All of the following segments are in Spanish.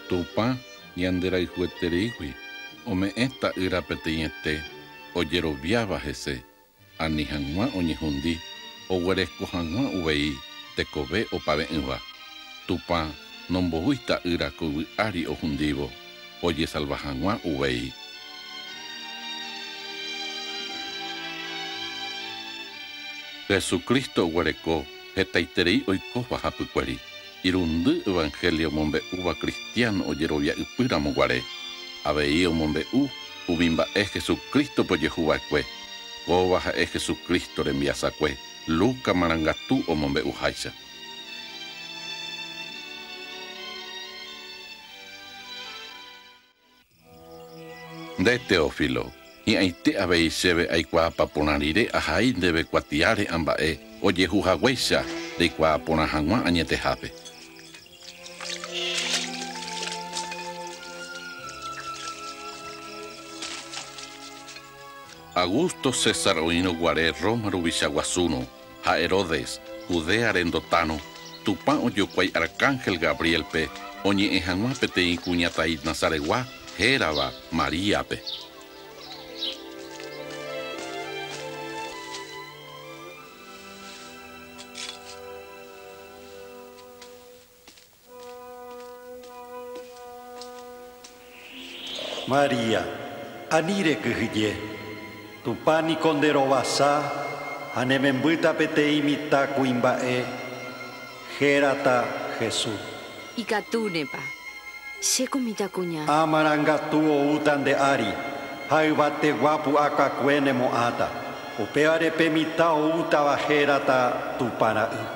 Tupa ñanderayhuetereigui ome'ẽta yra peteĩete ojeroviáva hese ani hag̃ua oñehundi oguereko hag̃ua uvei tekove opave'ỹva. Tupa nombohúita yra ko yvy ári ohundívo ojesalva hag̃ua uvei. Jesucristo oguereko hetaiterei oikóva hapykueri. Irundy evangelio omombe'úva cristiano ojerovia ypýramoguare. Avei omombe'u umi mba'e Jesucristo pojehuva'ekue. Kóva ha'e Jesucristo rembiasakue. Luca marangatu omombe'uháicha. Nde Teófilo, hi'ãite avei chéve aikuaa porã rire ahai ndéve kuatiáre amba'e ojehuhaguéicha reikuaa porã hag̃ua añetehápe. Augusto César oíno guare Roma ruvichaguasúno ha Herodes Judea rendotano Tupã ojokuái Arcángel Gabrielpe oñe'ẽ hag̃ua peteĩ kuñatai Nazaregua hérava Maríape. María, anire kyhyje, Tupã konderovasa, hanemembyta peteĩ mitã kuimba'e, hérata Jesús. Ikatúnepa, chéko mitãkuña. Amarangatu oúta nde ári, ha yvategua pu'akakue nemo'ãta. Upévarepe mitã oútava hérata Tupãra'y.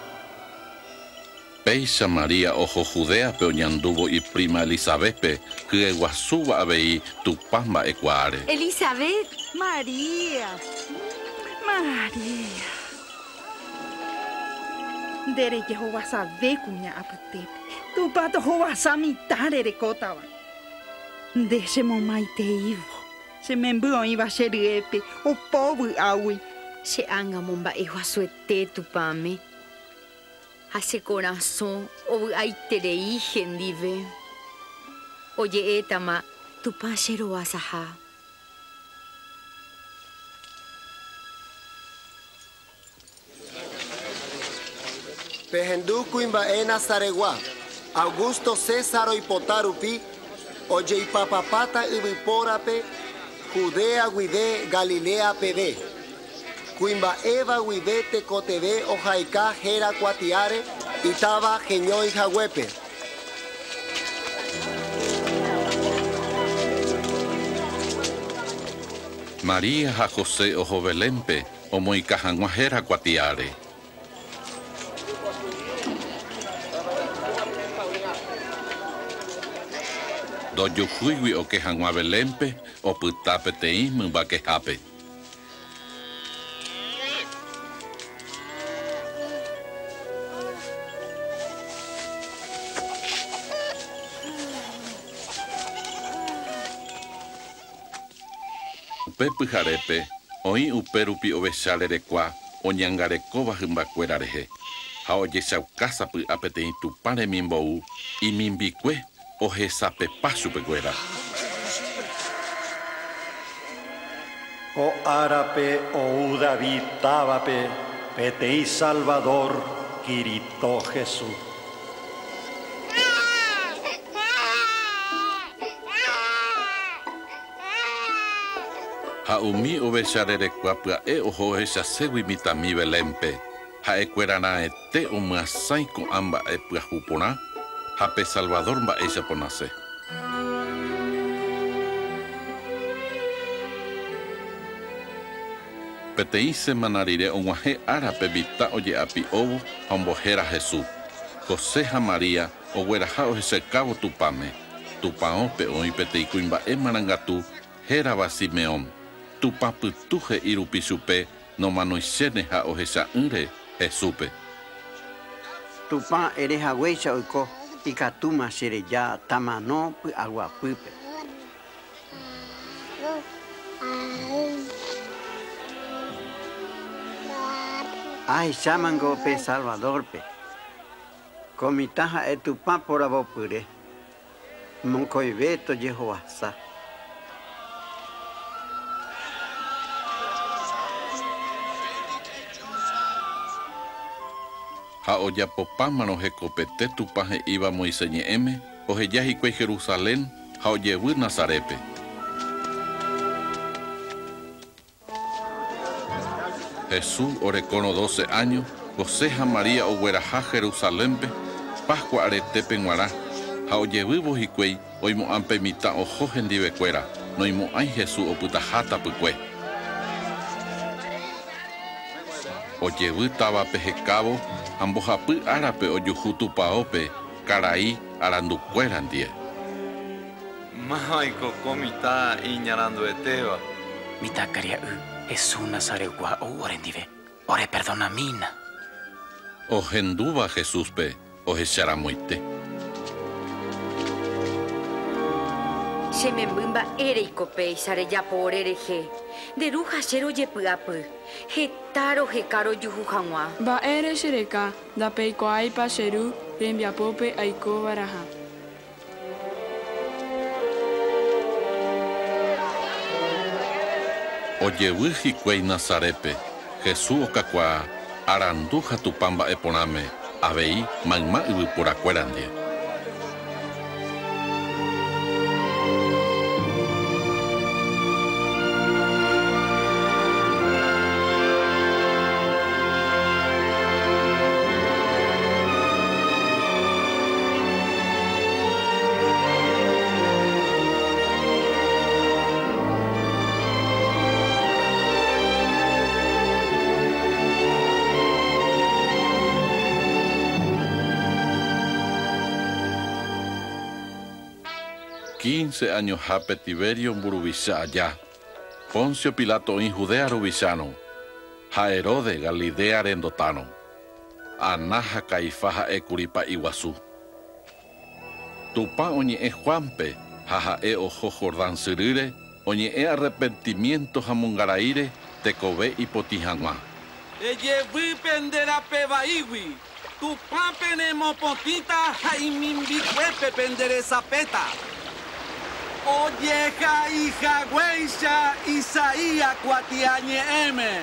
Péicha María oho Judeape oñandúvo iprima Elizabethpe hyeguasúva avei Tupã mba'ekuaáre. Elizabeth. María. María. Ndere jehovasave kuña apytépe. Tupã tohovasa mitãre rekótava. Nde chemomaiteívo. Chememby oĩva che ryépe opo vy'águi. Che ángamo mba'eguasuete Tupãme. Ha che corazón ovy'aiterei hendive. Oje'étama Tupã cherovasaha. Pehendu kuimba'e Nazaregua, Augusto César oipota rupi, ojeipapapáta yvypórape, Judea guive Galilea peve. Kuimba'éva guive tekoteve ohaika héra kuatiáre, itáva heñói haguépe. María ha José oho Belémpe omoika hag̃ua héra kuatiáre. Dojuhúigui oke hag̃ua Belémpe opyta peteĩ mymbakehápe. Upe pyharépe oĩ upérupi ovecha rerekua oñangarekóva hymbakuéra rehe ha ojechaukásapy apeteĩ Tupã remimbou imimbikue ohesapepa chupekuéra. Ko árape ou David távape peteĩ Salvador Kirito Jesús. Ha umi ovecha rerekua pya'e oho ohechaségui mitãmi Belémpe ha'ekuerarãete omyasãi ko'ã mba'e pyahu porã ha pe Salvador mba'éichapa nase. Peteĩ semana rire og̃uahẽ árape mitã oje'api ovo ha ombohéra Jesús. José ha María ogueraha ohechekávo Tupãme. Tupãópe oĩ peteĩ kuimba'e marangatu hérava Simeón. Tupã pytu he'i rupi chupe nomanoichéne ha ohecha'ỹre Jesúspe. Tupã erehaguéicha oiko ikatúma chereja tamano py'aguapýpe. Ahechámango pe Salvadorpe. Komitã ha'e Tupã poravopyre. Moncoiveto Jehová. Ha oyapopámano hekopete tupa he'íva Moisés ñe'ẽme oheja hikuái Jerusalén ha ojevy Nazarepe. Jesús orekóno 12 años, José ha María ogueraha Jerusalénpe, Pascua aretépe g̃uarã, ha ojevývo hikuái oimo'ãpe mitã oho hendivekuéra, noimo'ãi Jesús opytaha tapykue. Ojevy távape hekávo, ha mbohapy árape ojuhu tupaópe, karai arandukuéra ndie. Ma'ãiko mitã iñaranduetéva. Mitãkaria'y Jesús Nazaregua orendive, ore perdona mina. Ohendúva Jesúspe ohecharãmoite. Che memby mba'éreiko péicha rejapo orerehe. Nderuha che rojepy'apy. Heta roheka rojuhu hag̃ua. Mba'ére che reka ndapeikuaáipa che ru rembiapópe aikovaraha. Ojevy hikuái Nazarepe, Jesús okakuaa arandu ha tupa mba'eporãme avei mayma yvyporakuéra ndie. Años hape Tiberio mburuvicha allá. Poncio Pilato en Judea ruvichano. Ha Herode Galilea rendotano. Anaja Caifás ekuripa iguazú. Tupa oñe'ẽ Juanpe ha ha'e oho Jordán syrýre oñe'ẽ arrepentimiento ha mongaraíre tekove ipotĩ hag̃ua. Ejevýpe ndérape vaígui. Tupãpe nemopotĩta ha imimbikuépe penderesapéta. Oyeja ijagueicha Isaías cuatiañe'ẽme.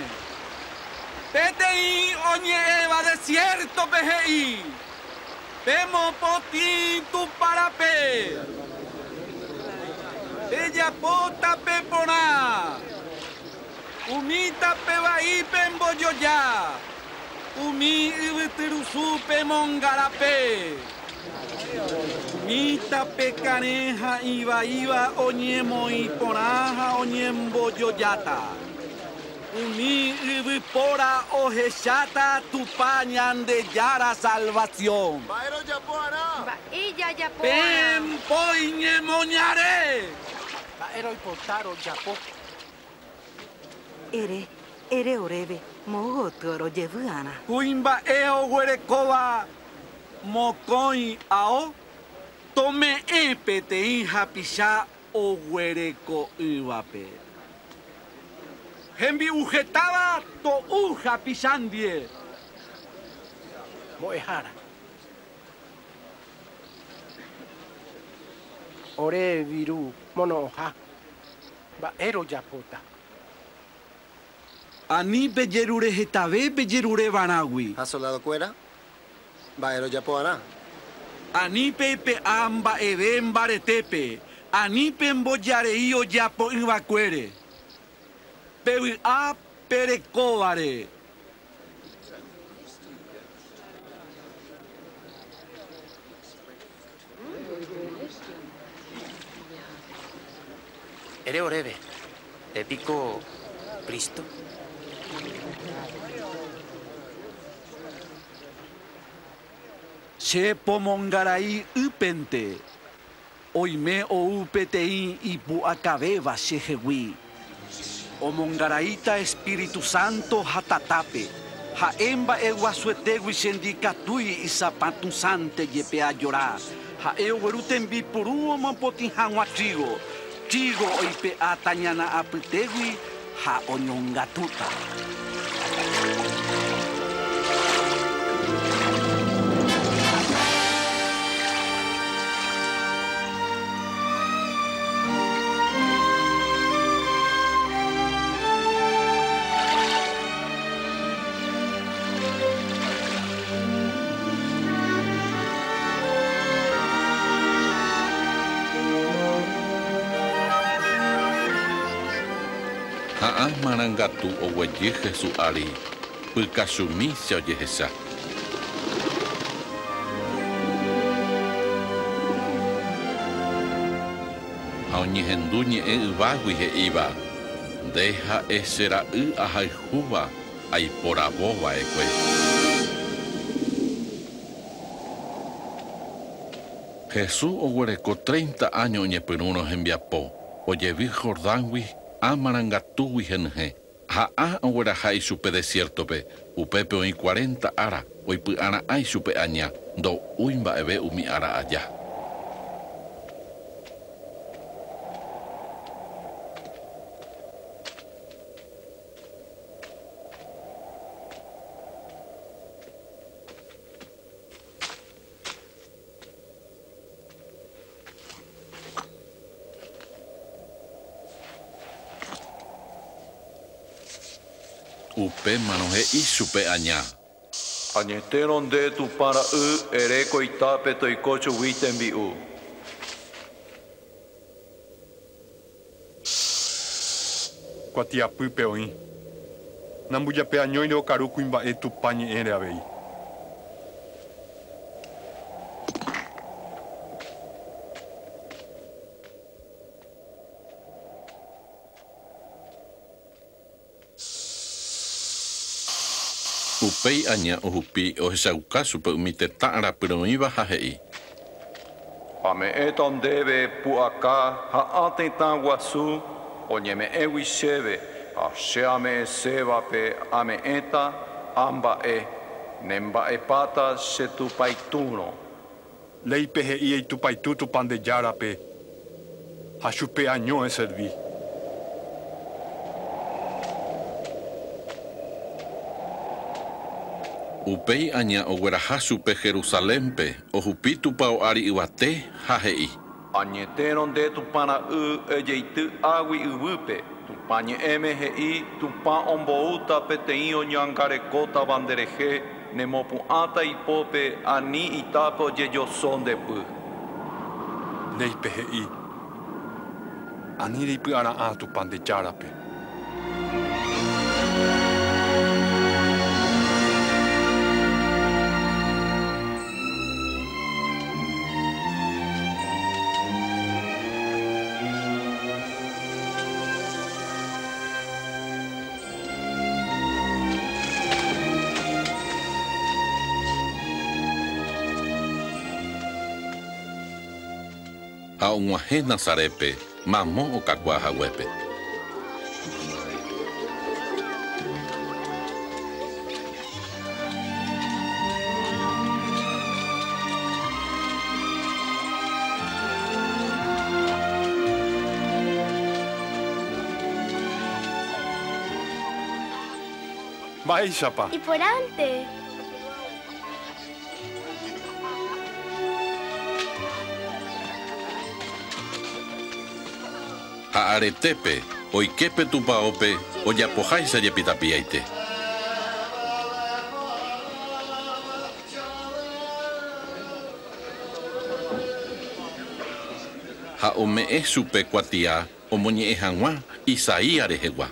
Peteĩ oñe'ẽva desierto pehe'i. Pemopotĩ tupárape. Pejapótape porã. Umítape vaípe mbojoja. Umi yvytyrusúpe mongarape. Mita pecareja iva oñemoí poraja oñemboyoyata. Umi yvypóra ohechata tupañan de yara salvación. Ella ya Pempoy ñemoñare. Ba'éro ipotaro japo. Ere oreve mogotoro jevy'arã. Kuimba'e oguerekóva mokõi ao. Tome'ẽ peteĩ hapicha oguereko'ỹvape. Hembi'uhetáva to'u hapichandie. Mbo'ehára. Ore viru mono'õha. Mba'éro japóta. Ani pejerure hetave pejerure varágui. ¿Ha soldado cuera? Mba'éro japo'arã. Anípe pe'a mba'eve mbaretépe. Anípe mbojarei ojapo yvakuére. Pevy'a perekóvare. Ere oreve. Épico Cristo. Che pomongarai ypente. Oime ou peteĩ ipu'akavéva chehegui. Omongaraíta Espíritu Santo hatatápe. Ha'e mba'e guasuetégui chendikatúi isapatũsánte jepe ajora. Ha'e ogueru tembipuru omopotĩ hag̃ua trigo. Trigo oipe'a tañana apytégui ha oñongatúta. amarangatu oguejy Jesús ári pykachumi che ojehecha. Ha oñehendu ñe'ẽ yvágui he'íva ndéha chera'y ahayhúva aiporavóva'ekue. Jesús oguereko 30 años oñepyrũrõ hembiapo ojevi Jordãgui amarangatúgui henyhẽ. Ha ogueraha ichupe desiertope upépe oĩ 40 ára oipy'ara'ã ichupe aña ndo'úi mba'eve umi ára aja. Upe manohe ichupe aña. Añetero nde tu para ereko itape toikocho tembi'u. Kuatiapýpe oĩ. Nambujape añóire okaru kuimba'e tupa ñe'ẽre avei. Upéi aña ohupi ohechauka chupe umi tetã arapyroĩva ha he'i. Ame'ẽta ndéve pu'aka ha ãtetã guasu oñeme'ẽgui chéve ha che ame'ẽsévape ame'ẽta amba'e nemba'epáta che tupaitũrõ. Léipe he'i eitupaitu Tupandejárape ha chupe año serví. Upéi aña ogueraha chupe Jerusalémpe ohupi tupão ári yvate ha he'i. Añetérõ nde tupara'y ejeity águi yvýpe tupa ñe'ẽme he'i tupa omboúta peteĩ oñangarekóta nderehe nemopu'ãta ipópe ani itápe ojejosó ndepy. Léipe he'i ani reipy'ara'ã Tupandejárape. Ha og̃uahẽ Nazarépe mamó okakua haguépe. Mba'éichapa. Iporãnte. Ha aretépe oikepe tupãópe ojapoháicha jepitapiaite. Ha ome'ẽ chupe kuatia omoñe'ẽ hag̃ua Isaías rehegua.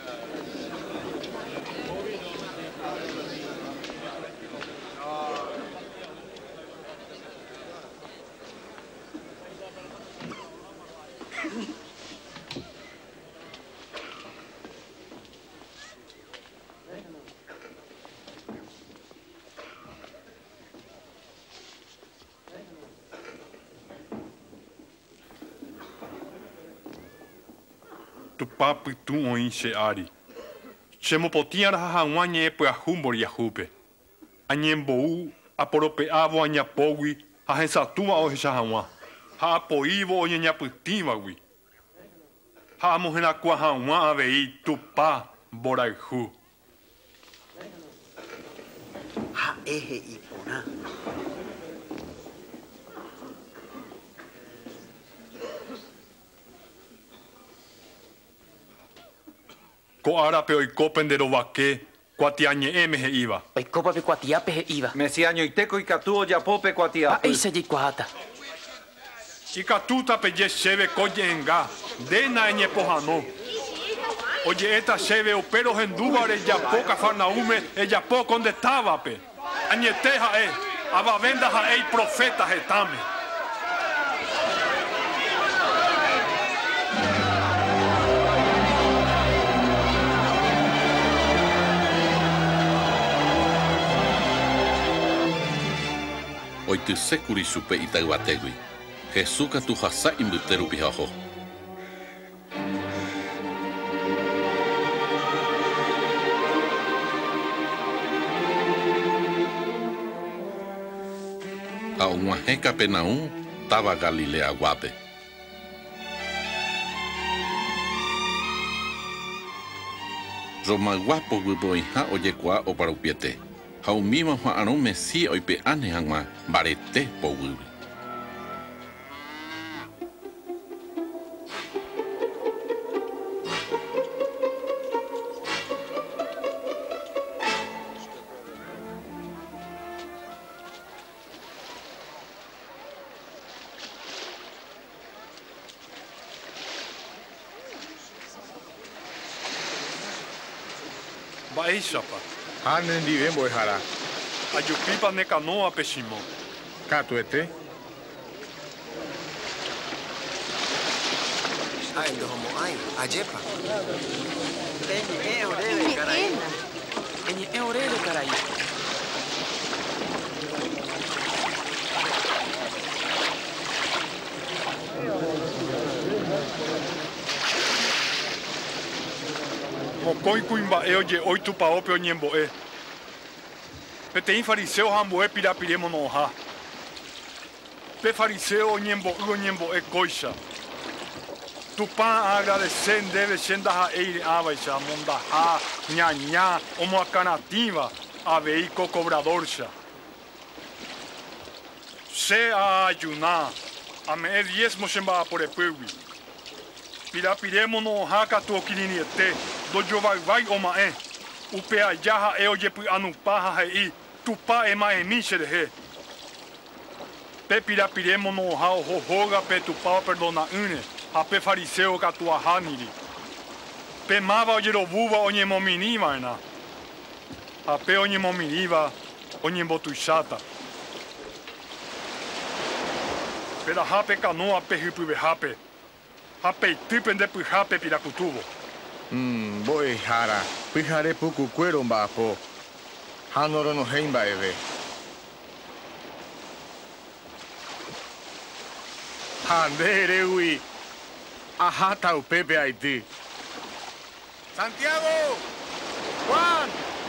Tupa pytũ oĩ che ári. Chemopotĩara ha hag̃ua ñe'ẽpyahu mboriahúpe. Añembou aporope'ávo añapógui ha hesatũva ohecha hag̃ua. Ha apoívo oñeñapytĩvagui. Ha amoherakua hag̃ua avei tupa mborayhu. Ha'e he'i porã. Ko árape oikópe nde rovake kuatia ñe'ẽme he'íva. Oikópape kuatiápe he'íva. Mesiañoitéko ikatu ojapópe kuatiápe. Mba'éicha jaikuaáta. Ikatúta peje chéve ko je'enga ndéna eñepohãno. Oye, esta cheve opero hendúbare yapo Cafarnaume, yapo donde estaba, pe. Añeteja, abavenda, profeta, etame. Hoy tu securi supe Itaguategui. Jesús que tu hasa imbuteru pijajo. A uma reca penaum tava Galilea guape. Roma guapo guboiha oye kwa o para upiete. Hau mima ha'aron mesi oipe ane hangma barete po wuri. Baixapa. Anen viven boihara. Ayupipa ne canoa peshimo. Catuete. Ay, no homo ay, ayepa. Eñe orele caray. Mocoi cuimbae oye hoy tu paope oñemboe. Petein fariseo hamboe pirapiremo noja. Pe fariseo oñemboe coixa. Tu pan agradecer debe senda a eire abaixa mondaja ñaña omo acanativa aveico cobradorxa. Se a ayunar a me diezmo semba por epuwi. Pirapiremo noja tu oquiliniete. Do vai o mae. Upe ayaha oyepu anupaha hei. Tupa ema emishere he. Pe pirapiremo no hao hohoga pe tupa perdona une. Ha pe fariseo katua haniri. Pe mava oyerobuva onyemominiva ena. Ha pe onyemominiva onyembotuishata. Pe la hape canoa pe hipuve hape. Hape tipen de pujape pirakutubo. Boihara. Pijare puku cuero mbapo. Hanoro no heimba eve. Handere ui. Ajata u Pepe Haití. Santiago. Juan.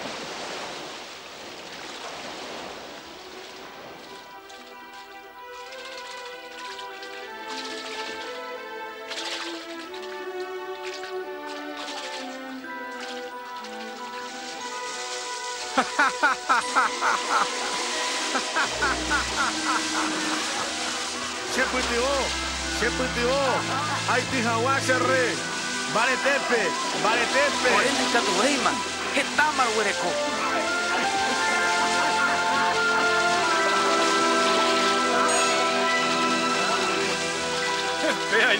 Cheputeó, Haití Hawa Cerre, Baretepe. Orele tatueima, hetamar huereco. Vea y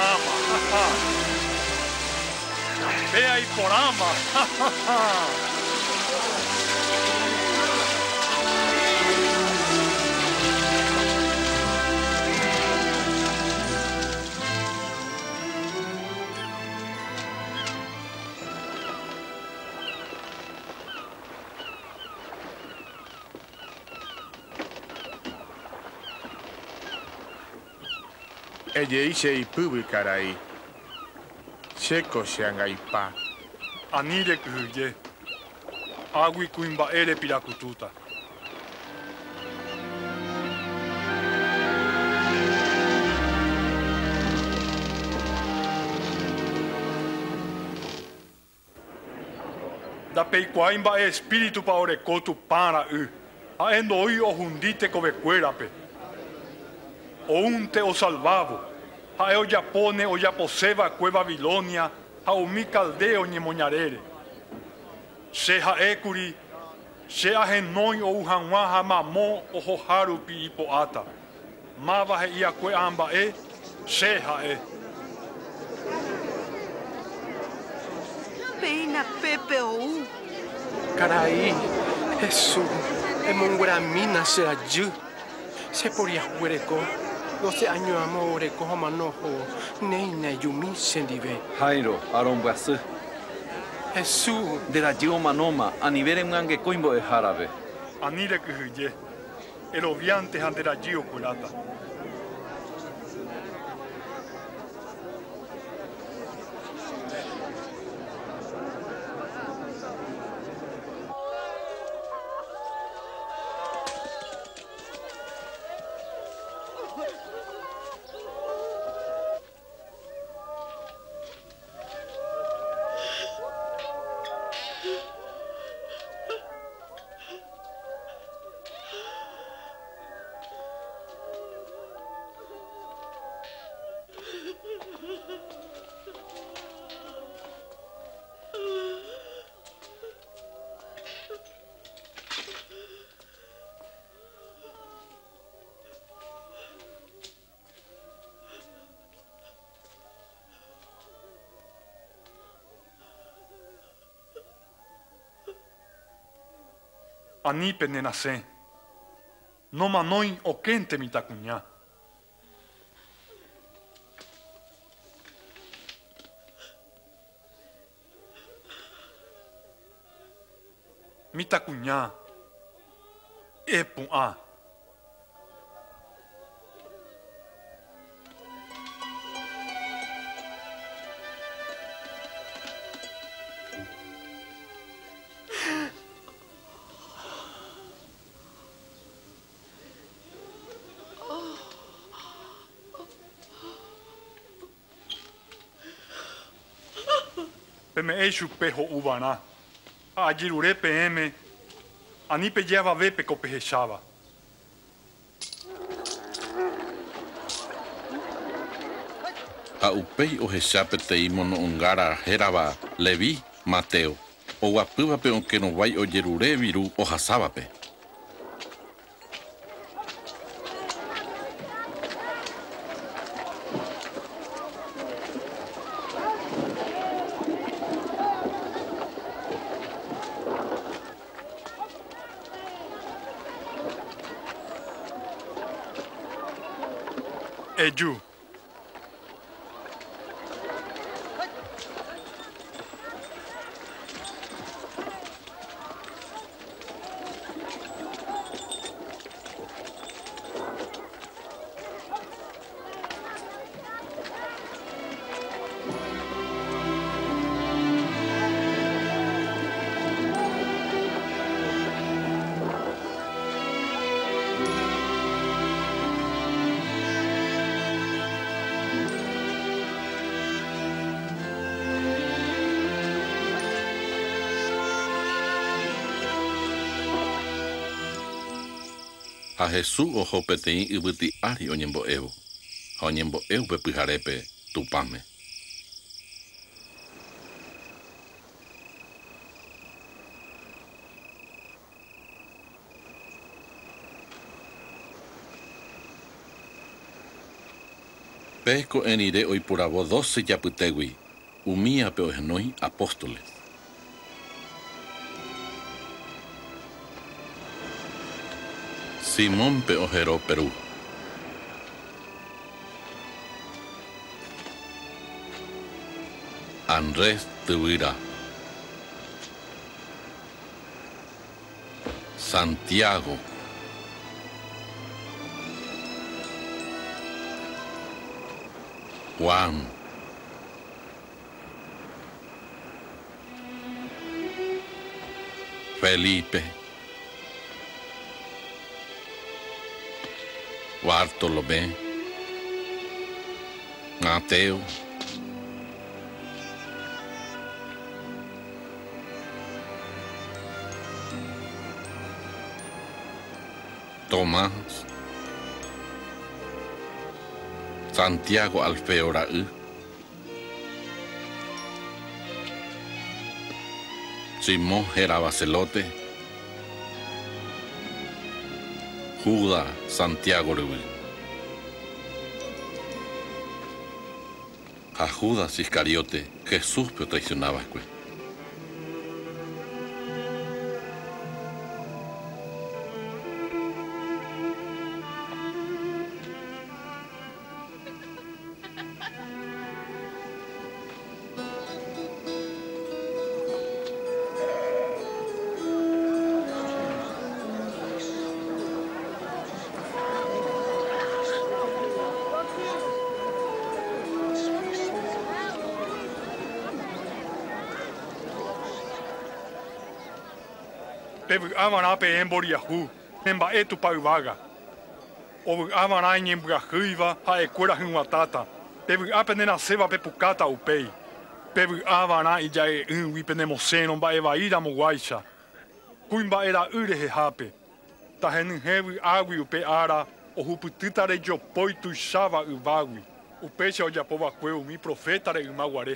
porama. Ella dice y pubi caray. Checo se angaipa. Anire kuye. Agui kuimba ere pirakututa. Da peikuaimba espíritu pa orekotu para u. Aendo hoy o hundite covecuerape. O unte o salvavo. Ha o yapone o yaposeva cue Babilonia. Ha umi caldeo ñemoñarere. Se ha ekuri. Se a genoi o uhanwa ha mamo o hoharu pi ipoata. Mava he ia cue amba se ha na Pepe ou. Carai, Jesús, emongueramina se ayu. Se podía huereco. 12 años amo oreco manojo. Neina yumi sendive. Jairo, arombuasu. Jesús. De la Gio Manoma, a nivel en Mangue Coimbo de Jarabe. Anire que huye. El obviante ante la Gio Culata. Anipe nenase. No manoi o kente mitakuña. Mitakuña. Epu a. Peme eishu pejo ubana. Ajirure PM. Anipe lleva vepe copejechaba. A upei o hechape teimo no ungara heraba Levi Mateo. O guapúvape aunque no vai o yerure viru o hasávape. Eju. A Jesús ojo peteín y buti ari oñembo evo. Oñembo evo pe pijarepe tupame. Pesco en ire hoy por abo 12 yaputegui. Umía peojenoi apóstoles. Simón Peojero, Perú. Andrés Tuira. Santiago. Juan. Felipe. Bartolomé, Mateo, Tomás, Santiago Alfeo Raú, Simón Gerabacelote, Judas Santiago Rubí. A Judas Iscariote, Jesús pero traicionaba. Pevy'avarã peẽ mboriahu, nemba'e tupayvága. Ovy'avarã iñembyahýiva ha'ekuéra hyguatáta. Pevy'ápe neraséva pepukáta upéi. Pevy'avarã ija'e'ỹgui penemosẽro mba'evaíramoguáicha. Kuimba'era'y rehehápe. Tahenyhẽ vy'águi upe ára ohupytýta rejopói tuicháva yvágui. Upéicha ojapova'ekue umi profeta re'ymaguare.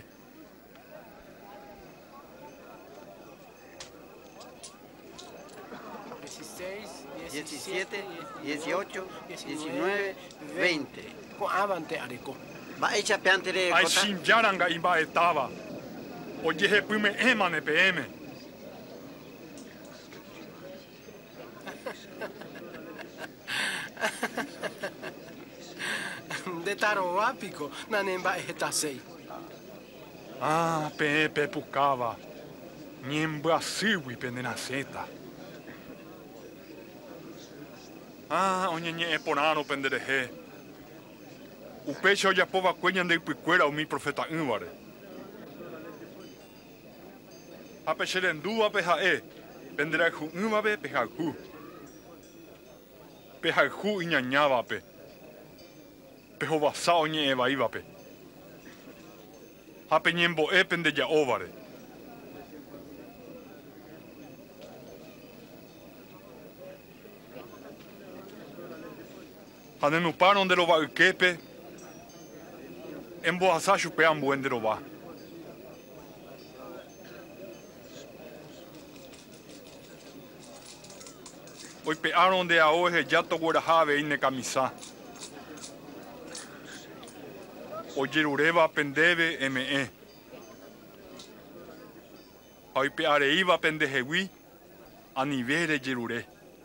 Diecisiete, 18, 19, 20. Ko'ãvante areko. Mba'éichape re Aichinjáranga imba'etáva. Ojehepyme'ẽmane peẽme. Ndetarovápiko nanemba'ehetaséi. Ah, peẽ pepukáva. Ñembyasýgui penderasẽta. Ah, oñeñe'ẽ porãro penderehe. Upéicha ojapova'ekue ñande ypykuéra umi profeta'ỹvare. Ha pe che rendúvape ha'e penderayhu'ỹvape pehayhu. Pehayhu iñañávape. Pehovasa oñe'ẽvaívape. Ha peñembo'e pendeja'óvare. Ha nenupárõ nderova'yképe embohasa chupe ambue nderova. Oipe'árõ nde'ao eheja togueraha avei ne kamisa. Ojeruréva pendéve eme'ẽ. Ha oipe'areíva pendehegui anive rejerure.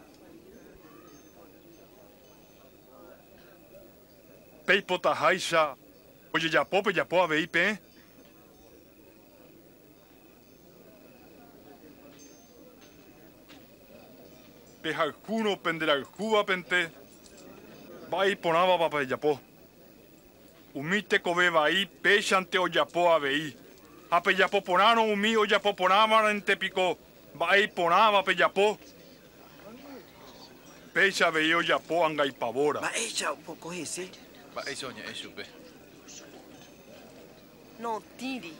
Peipotaháicha ojejapópe japo avei peẽ. Pehayhúrõ penderayhúvapente mba'e iporãva pejapo. Umi tekove vai péichante ojapo avei. Ha pejapo porãrõ umi ojapo porãvarãntepiko mba'e iporãva pejapo. Péicha avei ojapo angaipavóra. Mba'éicha opoko hese. Mba'éicha oñe'ẽ chupe. Notĩri.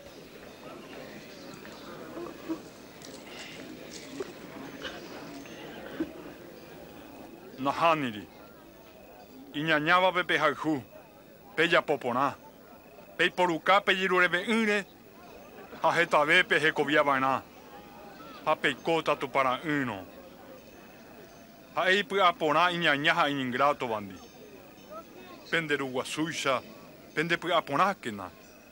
Nahániri. Iñañávape pehayhu. Pejapo porã. Peiporuka pejerureve'ỹre ha hetavépe hekoviava'erã. Ha peikóta tupara'ỹrõ. Ha'e ipy'a porã iñaña ha iñingratovandi. Penderuguasúicha pendepy'a porãkena.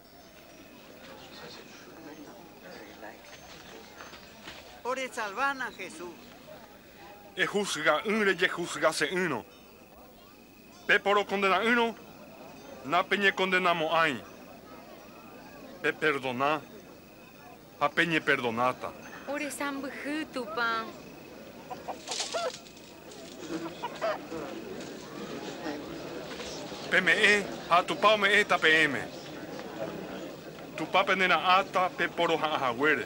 Ore salvana Jesús. Ehusga'ỹre jehusgase'ỹrõ. Peporo condena'ỹrõ na peñecondenamo'ãi. Pe perdona ha peñeperdonata. Ore sambyhy tupã. Peme'ẽ ha tupa ome'ẽ ta peẽme. Tupa pendera'ãta peporoha'ãhaguére.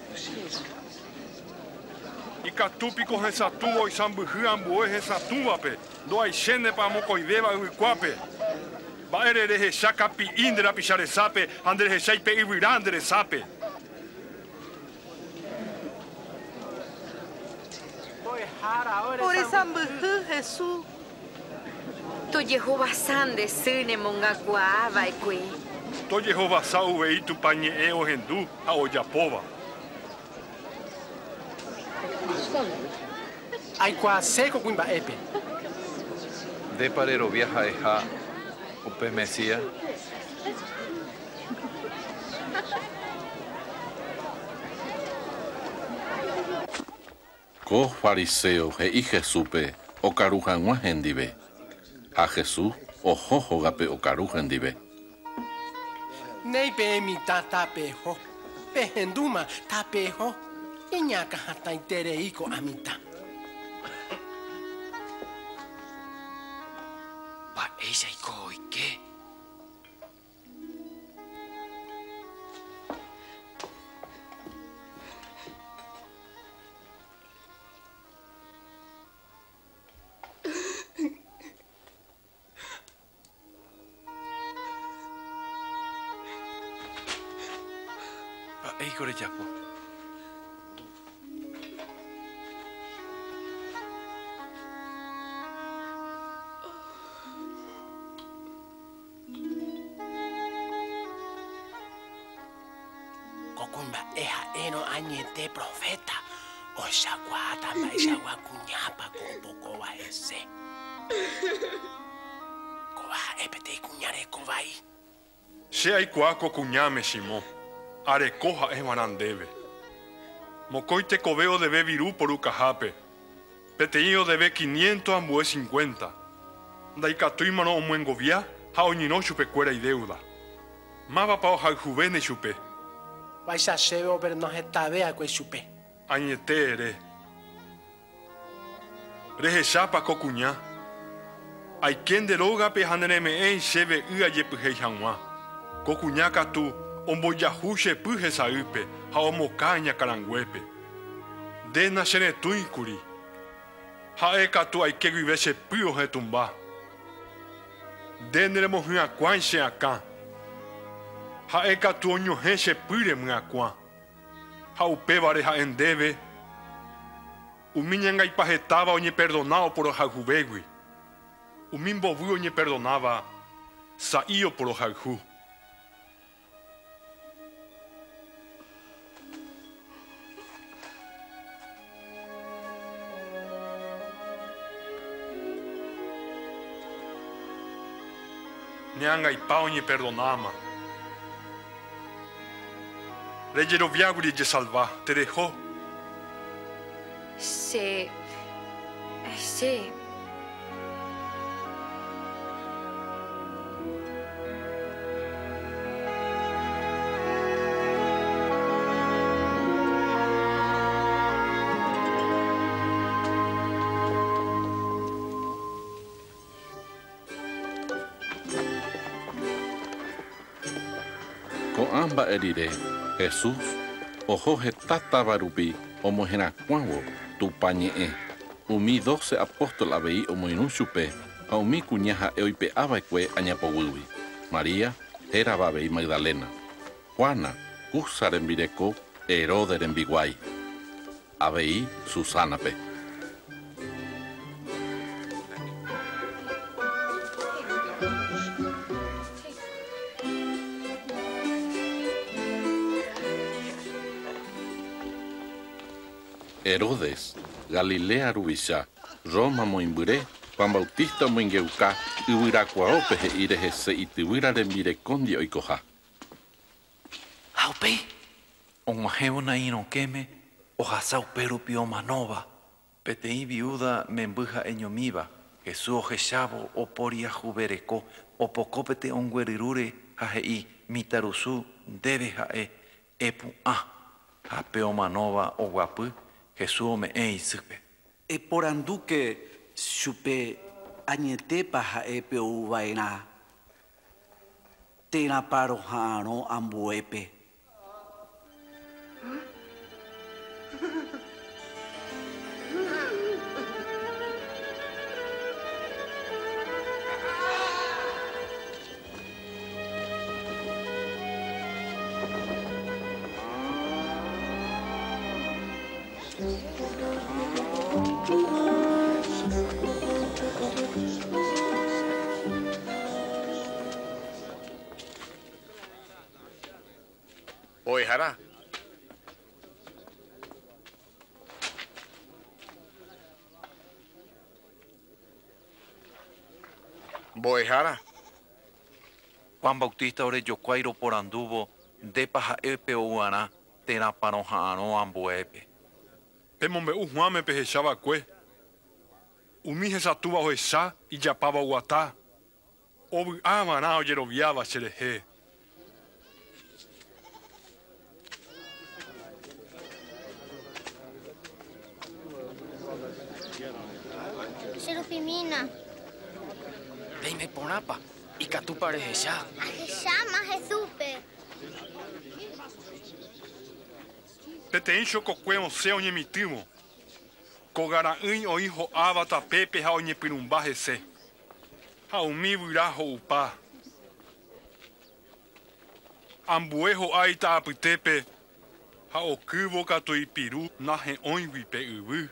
Ikatúpiko hesatúva oisambyhy ambue hesatúvape ndoaichénepa mokõivéva yvykuápe. Mba'e rerehecha kapi'i nderapicha resápe ha nderehecha ipe yvyrã nderesápe. Ore sambyhy Jesús. Tojehovasa ndesy nemongakuaava'ekue. Tojehovasa uvei tupa ñe'ẽ ohendu ha ojapóva. Aikuaaséko kuimba'épe. Ndépa rerovia ha'eha upe Mesías. Ko fariseo he'i Jesúspe okaru hag̃ua hendive. Ha Jesús ohóhogape okaru hendive. Nei peẽmita tapeho. Pehendúma tapeho. Iñáka hatãitereíko amita. Mba'éichaiko oike. Mba'éiko rejapo. Kokumba eno añete profeta. Oshaguata maishawa kuñapa kopoko wa ese. Koba epete kuñare kobai. Se aikuako kuñame Shimó. Arecoja es Marandebe. Mocoite cobeo debe virú por Ucajape. Peteío debe 500 ambue 50. Daikatuímano omuengovia, jaoñino chupe cuera y deuda. Mava pao juvene chupe. Vaisa cheve obernos etabea kue chupe. Añete ere. Rejechapa cocuñá. Hay quien deroga pejanereme en cheve ua yepujei janwa. Cocuñá catu. Omboyahuche puje saupe, haomocaña caranguepe. De nacere tuicuri. Haeka tu hay que vivese pio retumba. De neremos una cuanche acá. Haeka tu oño hese pire muacua. Haupe vareja endebe. Umiñanga y pajetaba oñe perdonado por ojajubegui. Umimbo vu oñe perdonaba. Saío por ojaju. Neanga y paoñe perdonama. Reyero viaguri ye salva, te dejó. Se. Amba erire, Jesús, ojo tata barupi, homogena cuavo, tu pañe. Umi 12 apóstol abei omoinu chupe, a umi cuñaja eoipe abaekue añapogui. María, era babei Magdalena. Juana, Cusaren Vireco, Heroder en Biguay. Abei Susanape. Herodes, Galilea Rubisha, Roma Moimbure, Juan Bautista Moingeuca, Iwiracuaope Irejese y Tiwira de Mirecondi Oikoja. Aupe, onguajevo na inokeme, ojasau perupio manova, petei viuda membuja eñomiva, Jesús ojechavo oporia jubereco, opocopete onguerirure, jajei, mitarusu, debe jae, epu a, japeo manova o guapu, Jesús me eisupe. E por anduque chupe añete paja peu vaina. Tena paro hano ambuepe. Boejara. Boejara. Juan Bautista ore yocuairo por anduvo, de paja epe uana, tera parojano ambuepe. Pemombe Juan pejechaba cue. Umije satuba oesa y yapaba guatá. Obu amana oyeroviaba chereje. Serupimina. Dime ponapa. Y catu pareje ya. Llama Jesupe. Peteícho cocue once oñemitimo. Cogaraín o hijo abata pepe ja oñepirumba jese. Ja umi virajo upa. Ambuejo aita apitepe. ha okývo katu ipiru nahe'õigui pe yvy.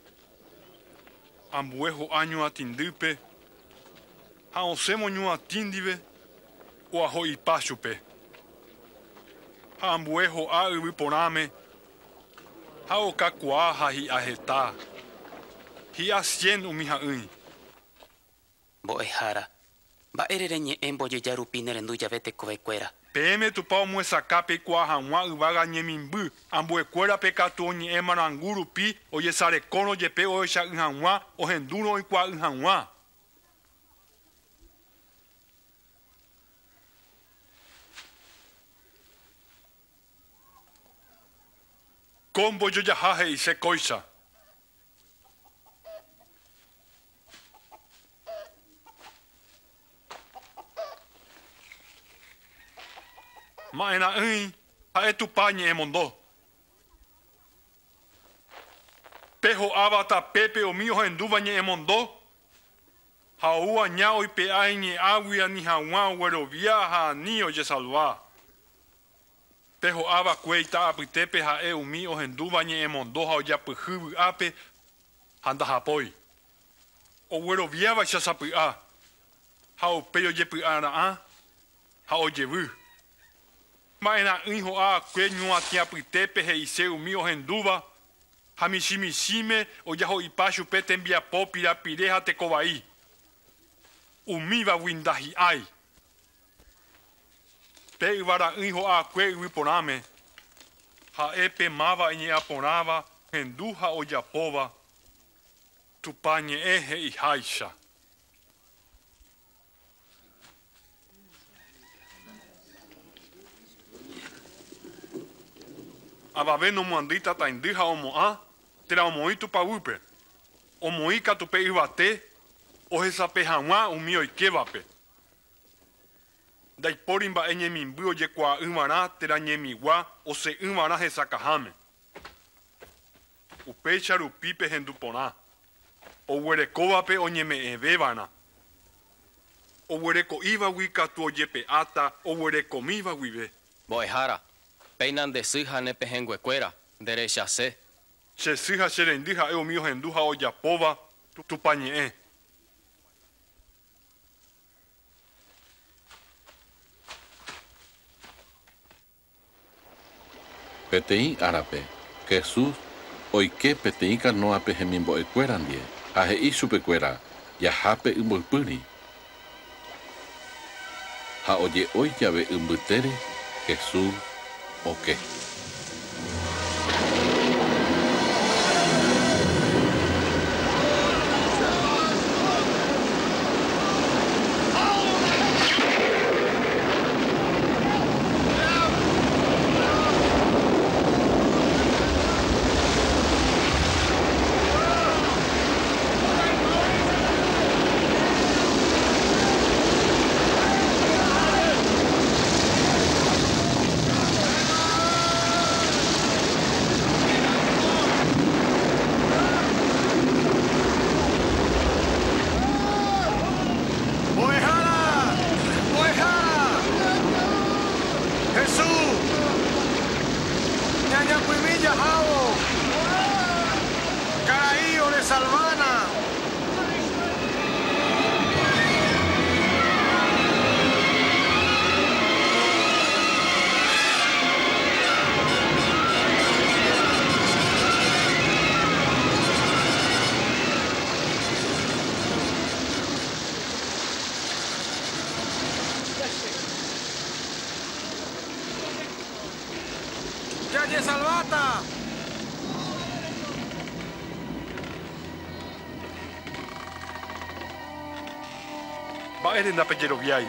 Ambue ho'a ñuatindýpe ha osẽmo ñuatĩndive oaho ipa chupe. Ha ambue ho'a yvy porãme ha okakuaa ha hi'a heta. Hi'a 100 umi ha'ỹi. Mbo'ehára, mba'érere ñe'ẽ mbojeja rupi nerendu jave tekovekuéra. Peẽme tupa omuesaká peikuaa hag̃ua yvága ñemimby ambuekuérape katu oñe'ẽ marangu rupi ojesarekórõ jepe ohecha'y hag̃ua ohendúrõ oikuaa'y hag̃ua. Ko mbojojaha he'ise kóicha. Ma'ẽra'ỹi ha'e tupa ñe'ẽmondo. Pe ho'áva tapépe omi ohendúva ñe'ẽmondo ha ou aña oipe'a iñe'ãgui ani hag̃ua oguerovia ha ani ojesalva. Pe ho'ávakue ita'apytépe ha'e umi ohendúva ñe'ẽmondo ha ojapyhy vy'ápe ha ndahapói. Ogueroviávaicha sapy'a ha upéi ojepy'ara'ã ha ojevy. Ma'ẽra'ỹ ho'akue ñuatiapytépe he'ise umi ohendúva ha michĩme ojaho'ipa chupe tembiapo pirapire ha tekovai. Umívagui ndahi'ãi. Pe yvara'ỹ ho'akue yvy porãme ha'e pemáva iñe'ãporãva hendu ha ojapóva tupa ñe'ẽ he'iháicha. Avave nomoandýi tataindy ha omo'ã térã omoĩ tupavýpe. Omoĩ katupe yvate ohesape hag̃ua umi oikevape. Ndaipóri mba'e ñemimby ojekuaa'ỹvarã térã ñemigua ose'ỹvarã hesakaháme. Upéicha rupípe hendu porã. Oguerekóvape oñeme'ẽvévarã. Oguereko'ívagui katu ojepe'áta oguerekomíva guive. Mbo'ehára. Péina ndesy ha nepehẽnguekuéra, nderechase. Chesy ha cherendy ha'e umi ohendu ha ojapóva tupa ñe'ẽ. Peteĩ árape, Jesús oike peteĩ canoape hemimbo'ekuéra ndie ha he'i chupekuéra jahápe ymboypýri. Ha oje'ói jave ymbytére Jesús oke. ¡Calle Salvata! Mba'ére ndapejeroviái.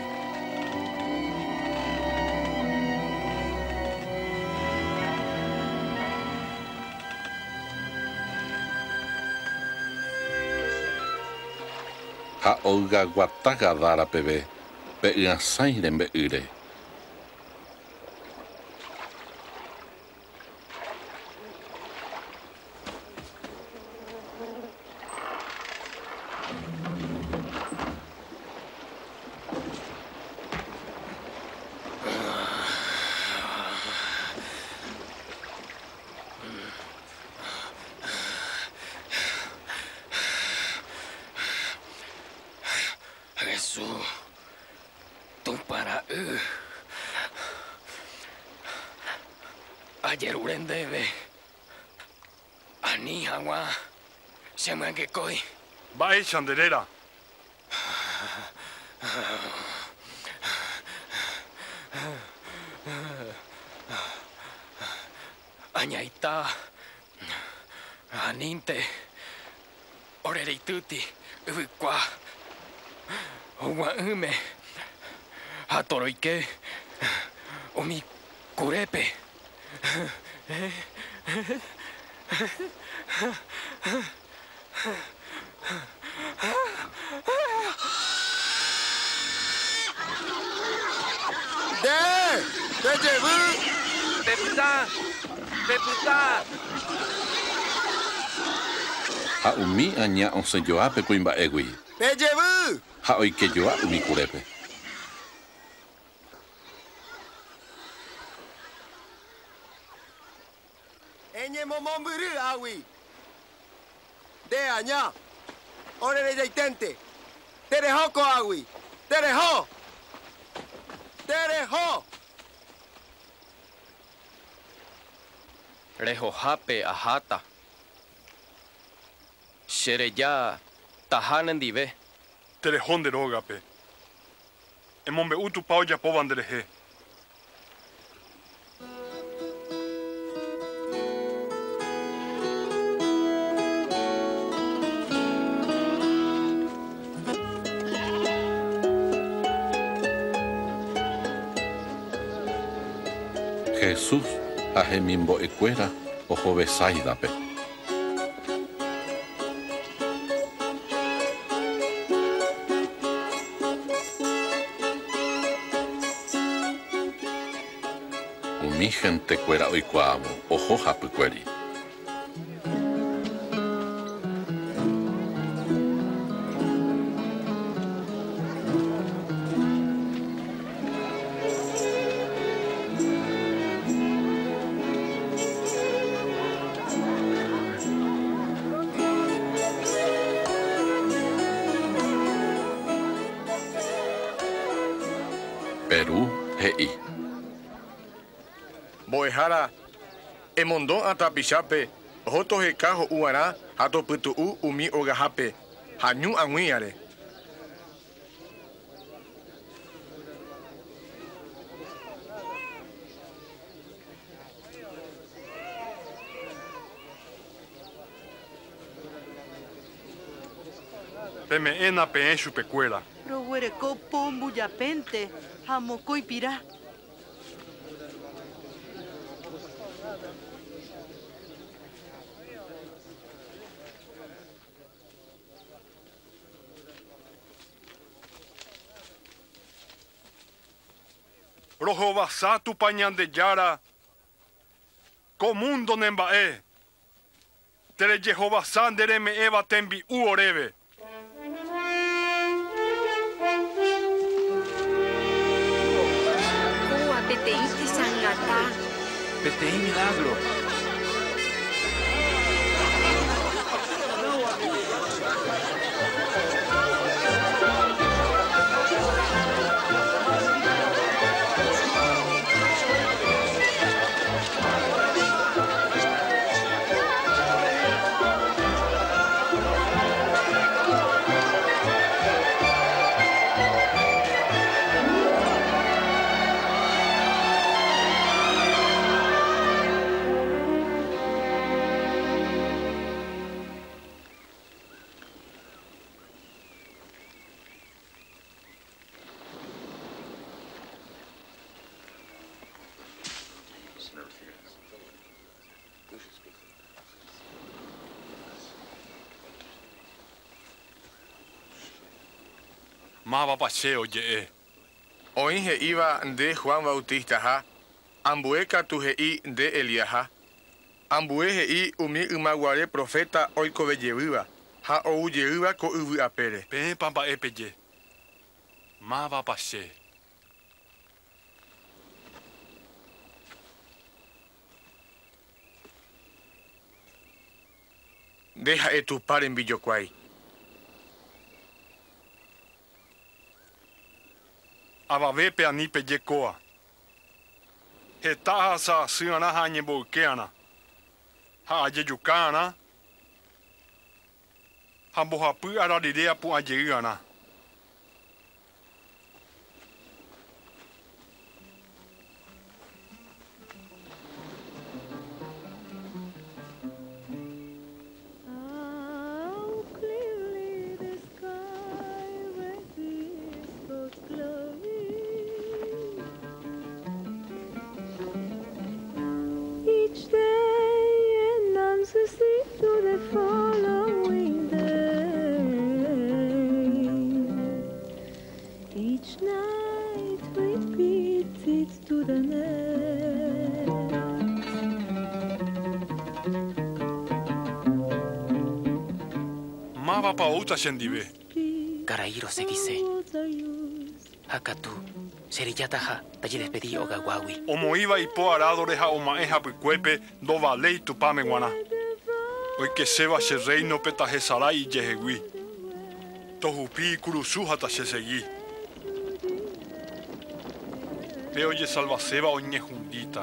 Ha oygaguata Gadára peve pe'y'asãi rembe'ýre. Jesús, tú para ayer urendebe ani hawa shemangekoi Vai chanderera. Añaita aninte orereituti uikwa uwa ume hatoroike umi kurepe Ha umi aña onsejoape kuimba'égui. Ha oikejoa umi kurépe. Eñemomombyry agui. De aña. Orere yaitente. Terehoko agui. Tereho. Tereho. rejohape ahata shereya tahanendive Terejón de rogape. Emombe utu pao ya po bandereje. Jesús ahemimbo ekuera ojovesáidape. Umi gente kuera oikuaavo ohohapykueri. Perú he'i. Boehara, emondon atapichape, hoto hekajo uara, atopytu'u umi ogahápe, hañu ag̃uíare. Peme'ẽna peẽ chupekuéra. Roguereko pombujapénte ha mokõi pira. Rohovasa tupa ñandejára komundo nemba'e. Terejehovasa ndereme'ẽva tembi'u oréve. Peteĩ sangata. Peteĩ milagro. Mava paseo ye'e. Oĩ he'íva nde Juan Bautistaha, ambue katu he'i nde Eliaha, ambue he'i umi ymaguare profeta oikovejevýva ha oujeýva ko yvy apére. Peẽpa mba'e peje. Mava pasé. Nde ha'e tupa rembijokuái. Avavepe anipe yekoa. Hetaha sa syana ha ñemboyke'arã. Ha ajejuka'arã. Ha mbohapy ararire apu'ãjeýarã. Each day and answers to the following day. Each night repeats it to the next. Mava pa outa xendive. Karairo se dice. Hakatu. Seriyataha, talle despedí o gawawi. Omoiva ipo aradore ha oma'ẽ hapykuépe ndovaléi tupãme g̃uarã. Oikeséva che reino pe tahesarái ijehegui. Tohupi ikurusu ha tachesegui. Pe ojesalvaséva oñehundíta.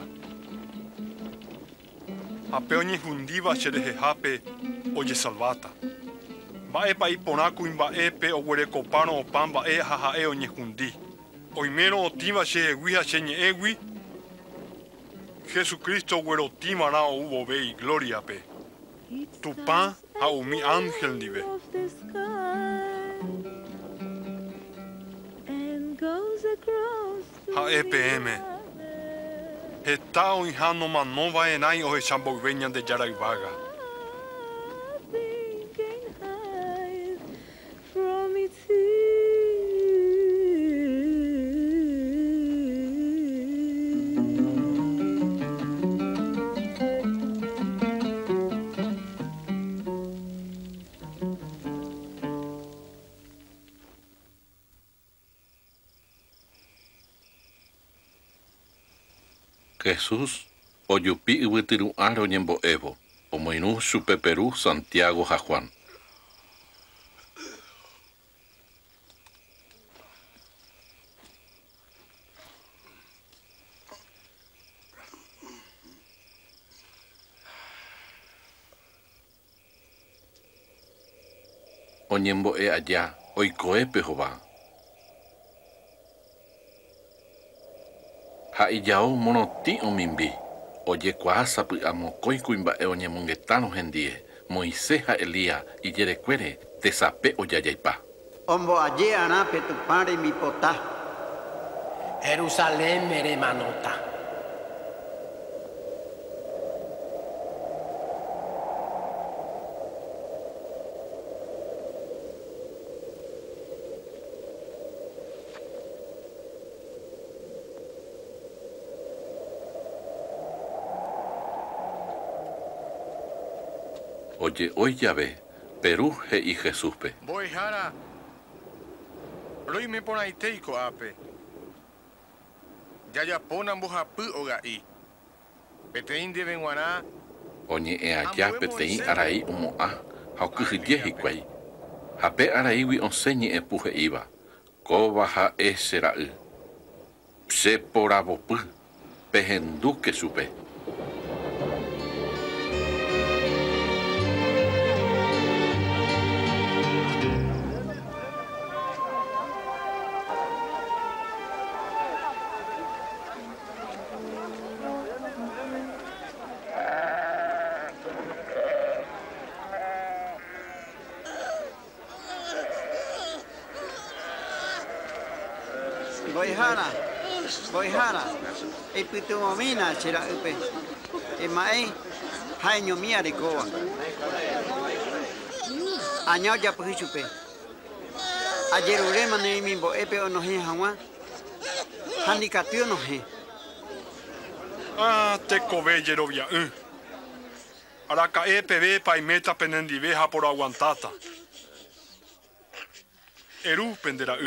Ha pe oñehundíva che rehehápe ojesalváta. Mba'épa iporã kuimba'épe oguerekopárõ opa mba'e ha ha'e oñehundí. Oimérõ otĩva chehegui ha cheñe'ẽgui. Jesucristo oguerotĩvarã ou vove gloriape. Tupã ha umi ángel ndive. Ha EPM. Heta oĩha nomanova'erãi ohechamboyve Ñandejarayvága. From its Jesús ojupi yvytyru'ã roñembo'évo, omoirũ chupe Perú, Santiago ha Juan. Oñembo'e aja oikoépe hova. Ha ijao morotĩ omimbi ojekuaa sapy'a mokõi kuimba'e oñemongetárõ hendie Moisés ha Elías ijerekuére tesape ojajaipa. Ombo'aje'arã pe tupã remipota. Jerusalén remanota. Oye, hoy ya ve, Perú y Jesúspe. Voy jara. Roime por ahí teiko ape. Ya ponan bojapu ogai. Petein de benguaná. Oñe allá petein araí umoa. Haukuhidie hikuai. Hape araiwi onseñi empuje iba. Koba ha esera'i. Se porabopu. Pehenduke supe. Boihara, epitumomina chera upe. Emae, haño mía de coa. Añao ya pujuchupe. Ayer urema ne mimbo epe onoje hawa. Handicatio noje. Ah, te covellero via. Araca EPB paimeta penendiveja por aguantata. Eru pendera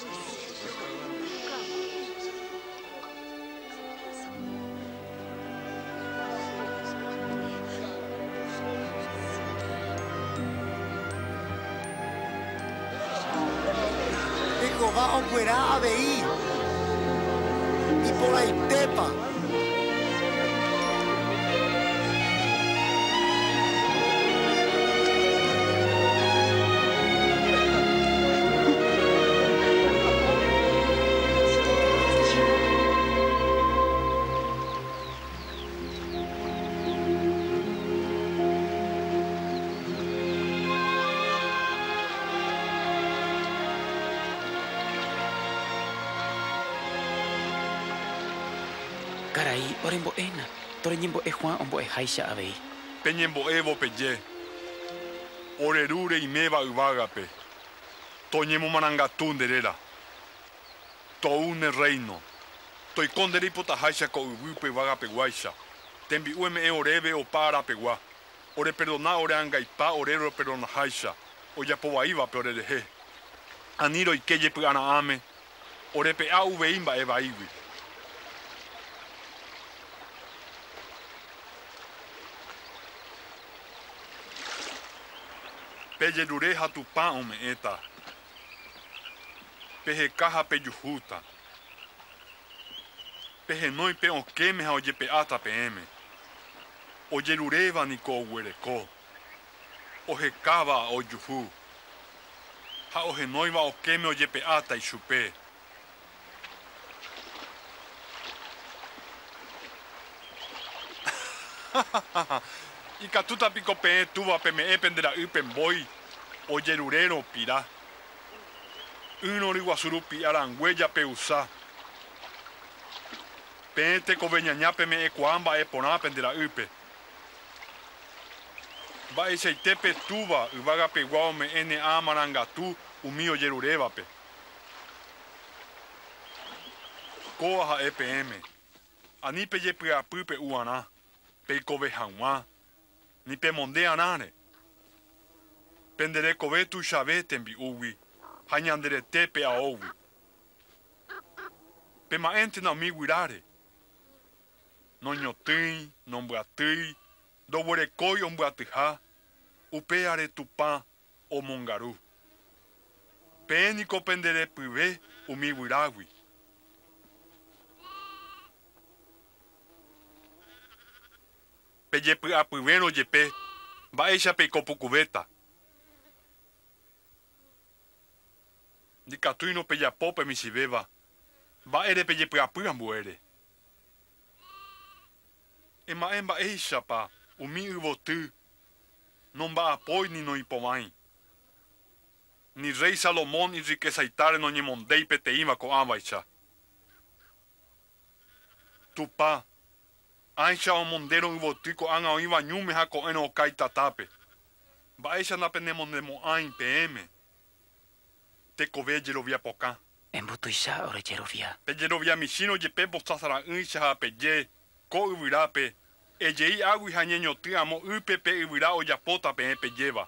Va a operar a BI y por ahí tepa. Caray, orembo ena. Toreñembo e Juan ombo e Haisha abei. Peñembo evo peye. Orerure y meva uvagape. Toñemo manangatún derera. Toune reino. Toi conderi pota Haisha ko uvupe vagape guaisha. Tembi ueme e oreve o para pegua. Ore perdona ore angaipa orero perdona Haisha. Oya povaiva pe orerehe. Aniro y keye pe ana ame. Ore pe a uveimba eva iwi. Peye dureja tu pa ome eta. Peje caja pe yujuta. Peje noi pe okeme ha oye pe ata PM. Oye dureva ni ko huereko. Oje kava o yuju. Ha oje noi va okeme oye pe ata y chupe. Y catuta pico pe tuva pe me ependera upen boy. Oye durero pira. Uno riguasurupi arangüeya pe usa. Pente coveñañape me ecuamba e pona pendera upe. Va ese tepe tuva uvaga pe guao me ene amarangatu umio yerureva pe. Coaja EPM. Ani pe ye pe apupe uana. Pe covejanwa. Ni pe monde anane. Pendere cove tu chavete en bi uwi. Hañandere tepe a owi. Pe ma ente na mi wirare. No nyotui, no mbuatui, do werekoi o mbuatiha, upeare tupa o mongaru. Peniko pendere pive umi wirawi. Peye a pivero yepe, baisha pe copocubeta. Di catuino peya pope mi sibeba, ba ere peye a piambuere. Ema emba eisha pa, umi uvotu, non ba apoi ni no ipomai. Ni rei Salomón y riquezaitare no ñemondei peteima ko amaicha. Tu pa, aisha o mondero uvotu ko anga oiva ñume ha ko eno kaita tape. Ba eisha na penemo nemo ain PM. Te kove jerovia poka. Embutuisha ore jerovia. Pe jerovia mishino je pe postasara uisha ha pe je. Ko uvirape, ejei agui hañeño tiamo upepe uvira o yapota pe lleva.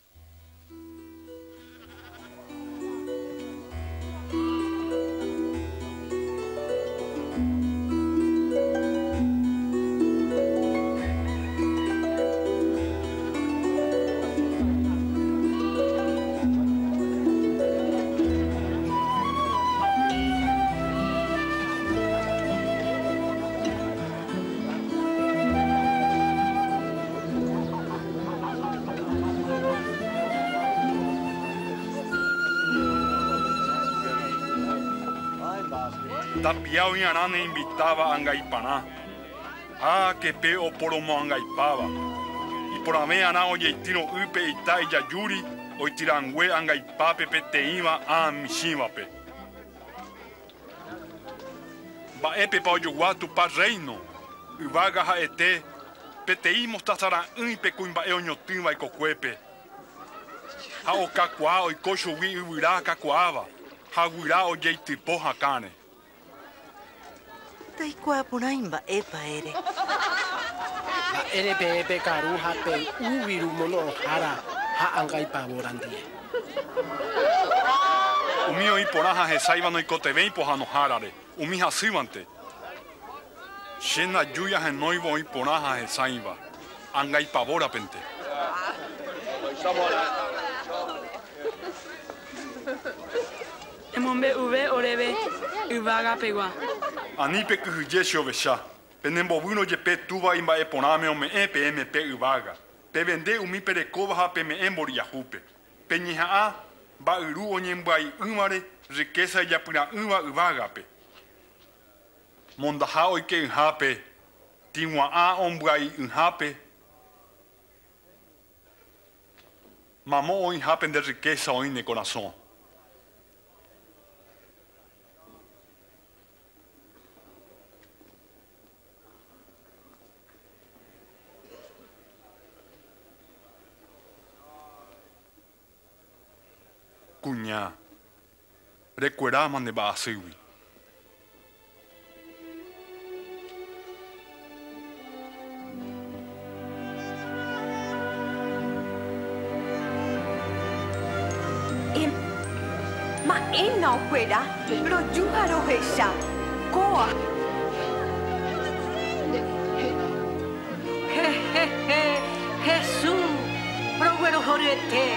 Tapiao y Arane invitaba a Angaipaná. Ah, que peo por omo Angaipaba. Y por ame ana oye tiro upe ita y yayuri, o tirangüe Angaipape peteima a mishimape. Ba epe pa oyuguatu pa reino, uvaga ha ete, peteimos tasara unpe cuimba eoñotimba y cocuepe. Ha o kakua o ikosho wi uwira kakuava, ha wira o yeitipo hakane. Taikua punaimba epa ere. Ba ere pe karu ha pe uwiru mono hara ha angai pa borandie. Umi oi poraha hesaiva no ikotevei pohano harare. Umi hasivante. Shena yuya henoivo oi poraha hesaiva. Angai pavora pente. Emombe uve oreve uvaga pegua. Anipe kuhujesho vesha. Penembo vuno jepe tuva imba e poname o me EPMP uvaga. Pe vende umi perekova ha pe me embori yahupe. Pe nyiha ba uru onyembai umare riqueza yapura uvaga pe. Mondaha oike unhape. Tiwa a ombai unhape. Mamó hoy happen de riqueza hoy en el corazón. Cuñá, recuerda man de Basiwi. No fuera, pero yújaro ella. Coa. Jesús, progrero jorete.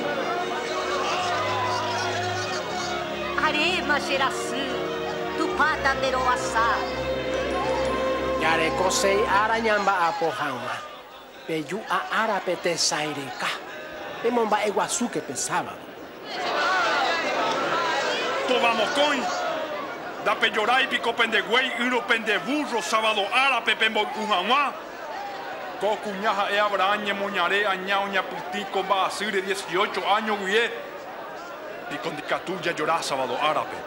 Are macherasu, tu pata de roasa. Yare kosei aranyamba apohama. Peyu a arapete saireka. Pemomba eguasu que pensaba. Vamos coin. Da peyorai pico pendegüey, uno pendeburro, sábado árape, pembo ujanwa. Cocuñaja e abrañe moñare, añaoña putico, va a ser de 18 años, güey. Pico de catuya llorar sábado árape.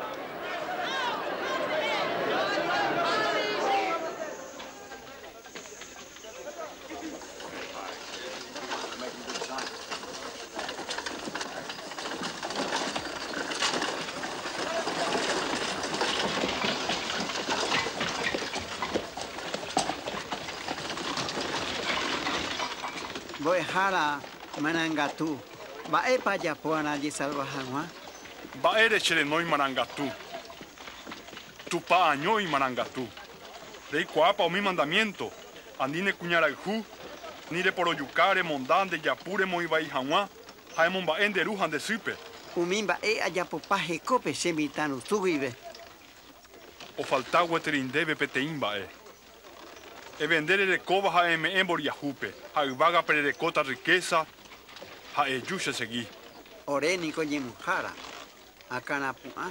Hara manangatu. Ba epa japuana de salvajanwa. Ba ere chere noi manangatu. Tu pa año y manangatu. Rei cuapa o mi mandamiento. Andine cuñaraju. Nire por oyucare mondande yapure moi bai janwa. Haemon ba ende rujan de supe. Umimba e ayapopaje cope semitano subive. O faltagua terindebe peteimba e. E vendere de cova ha embor yahupe, ha vaga perecota riqueza, ha yusha segui. Oreni con yemuhara, acanapua.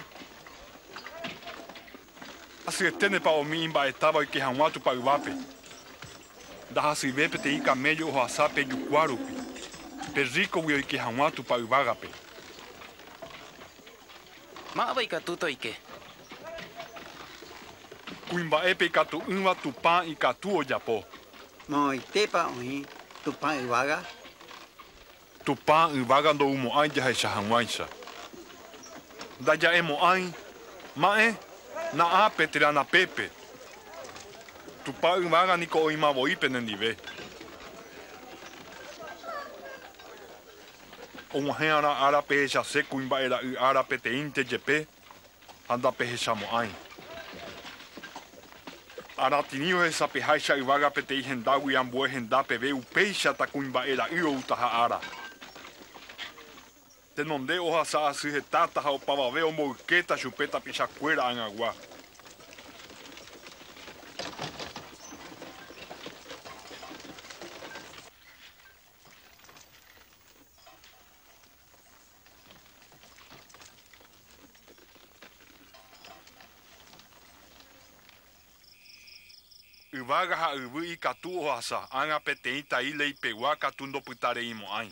Así estene pa omi imba estaba y que hanwatu pa uvape. Da si ve pete i camello o asape yuquarupi. Perrico y que hanwatu pa uvagape. Ma vai katuto ike. Kuimba epe katu unwa tupan y katu o yapo. Moi tepa oi tupan uvaga. Tupan uvaga ndo umo ai ya shahanwaisha. Da ya emo ai mae na ape tirana pepe. Tupan uvaga niko oima voipe nendive. Omuheara arape ya se kuimba era arape te inte jepe. Anda pehe shamo ai. Aratinio esa pehaisha ivaga pete ihendawi ambue hendape ve upeisha takuimba era io utaha ara. Tenonde oja sa sujetata ha opava o moqueta chupeta pichacuera en agua. Uvaga ha uvu I katu o asa, anga peteita ile I pegua katundo putare imo ai.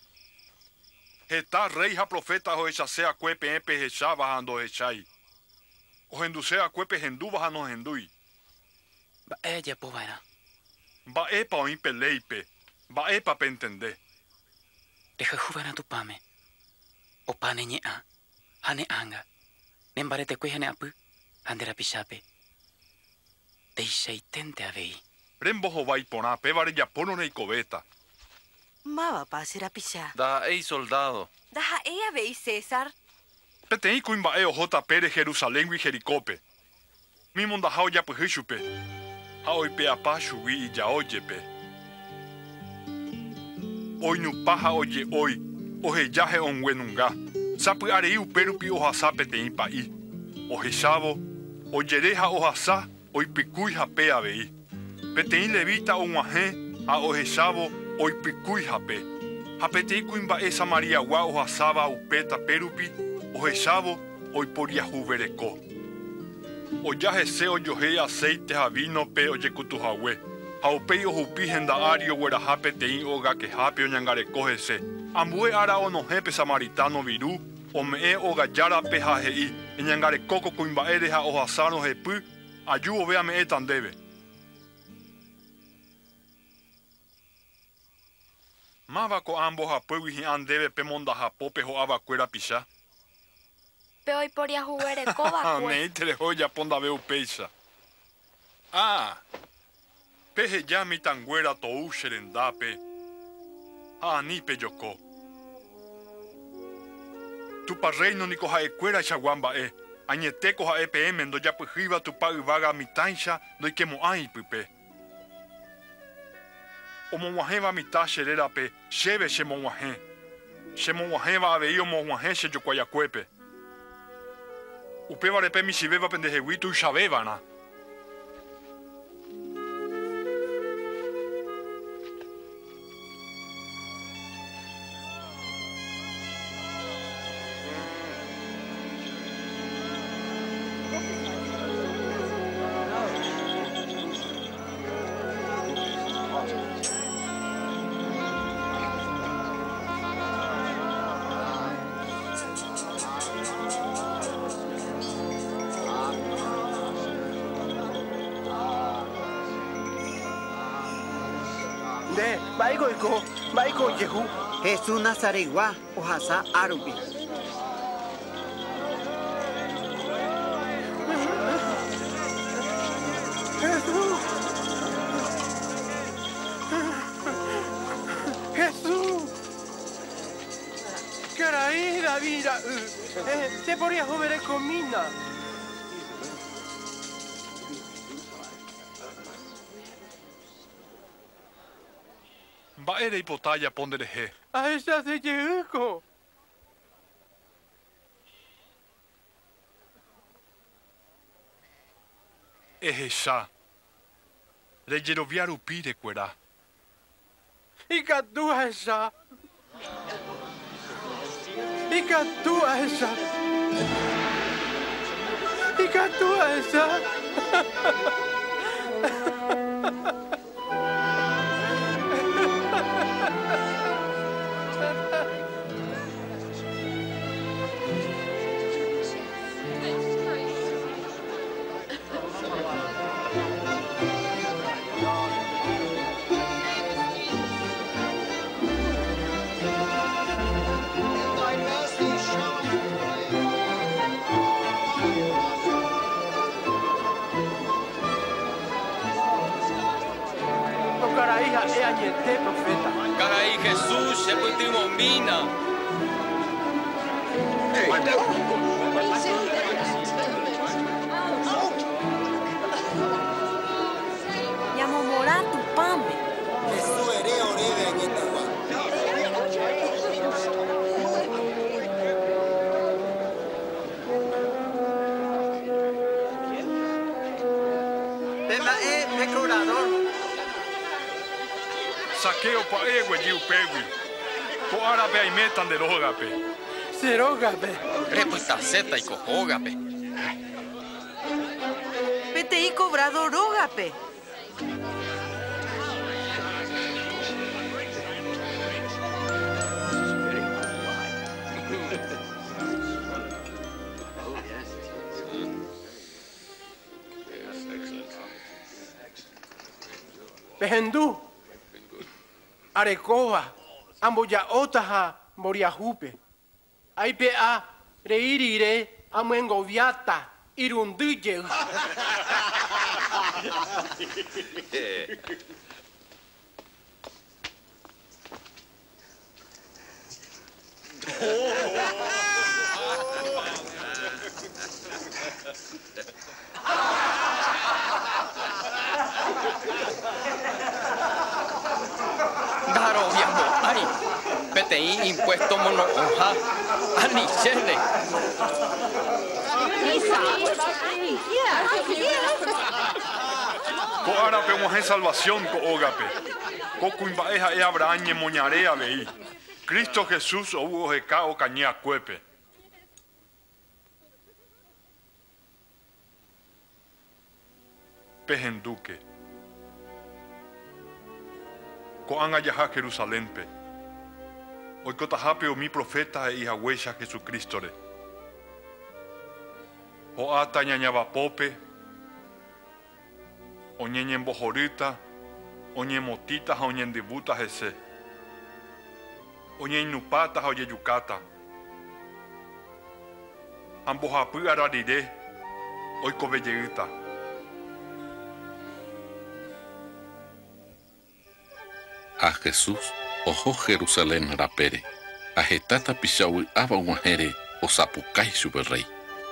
Heta rei ha profeta ho esa sea cuepe epe hecha bajando hechai. O hendusea cuepe hendu bajando hendui. Ba ella povaina. Ba epa o impeleipe, ba epa pe entende. Deja juvana tu pame. O pane nye a, hane anga. Nembarete kwe hane apu, handera pishape. Deixa itente a vei. Rembo ho vai pona, pevare ya pono nei coveta. Mava pasira pisha. Da ei soldado. Daha ella vei César. Peteĩ kuimba'e ohótape re Jerusaléngui Jericópe. Mímondaha ojapyhy chupe. Ha oipe'apa chugui ijaójepe. Oinupa ha oje'ói. Oheja he'õnguenunga. Sapy'arei upérupi ohasa peteĩ pa'i. Ohechávo, ojere ha ohasa, oipykúi hape avei. Peteĩ levita og̃uahẽ ha ohechávo, oipykúi hape. Ha peteĩ kuimba'e samariagua ohasáva upe tapérupi, ohechávo, oiporiahuvereko. Oja hese ojohéi aceite ha vino pe ojekutuhague. Ha upéi ohupi henda'ári ogueraha peteĩ ogakehápe oñangareko hese. Ambue ára onohẽ pe samaritano viru, ome'ẽ ogajárape ha he'i eñangarekóko kuimba'ére ha ohasárõ hepy, aju ove ame'ẽta ndéve. Mávako ambohapýgui hi'ã ndéve pe mondahapópe ho'avakuéra picha. Pe oiporiahuverekova'ekue. Ne'ẽitereho ojapo ndave upéicha. Peheja mitãnguéra tou che rendápe ha anípe joko. Tupa reino niko ha'ekuéra chagua mba'e. Añetéko ha'e peẽme ndojapyhýva tupa yvága mitãicha ndoikemo'ã ipype. Omog̃uahẽva mitã che rérape, chéve chemog̃uahẽ. Chemog̃uahẽva avei omog̃uahẽ che jokuaakuépe. Upévarepe michivévape ndehegui tuichavévarã. Ne, baiko yehu. Jesús Nazaregua, ohasa árupi. Jesús. Caray, David, te podrías joder comina. Mba'ére ipotã japo nderehe. Ahechasejeyýko. Ehecha. Rejerovia rupi rekuera. Ikatu ahecha. Ikatu ahecha. Ikatu ahecha. Caray, Jesús, se putimos mina. Yamomora tu pambe. Jesús ere oreve añetegua. Pema'e procurador. Saqueo pa'e gueyiupégui. Ko'árape aiméta nderógape. Serógape. Repytaseta y cojógape. Peteĩ cobradorógape. Pehendú. Arekoa. Amboya otaha moriahupe. Aipea reirire amuengoviata irunduye. peteĩ impuesto mono'õha anichéne. Ko árape og̃uahẽ salvación ko ógape. Ko kuimba'e ha'e Abraham ñemoñare avei. Cristo Jesús ou oheka okañe akuépe. Pehenduke. Ko'ág̃a jaha Jerusalénpe. Oikotahápe umi profeta he'ihag̃uéicha Jesucrístore. Ho'áta ñañavapópe, oñeñembohorýta, oñemotĩta ha oñendyvúta hese. Oñeĩnupáta ha ojejukáta. Ha mbohapy ararire oikovejeýta. A Jesús oho Jerusalén rapére. Aheta tapichavy'áva og̃uahẽre osapukái chupe rey.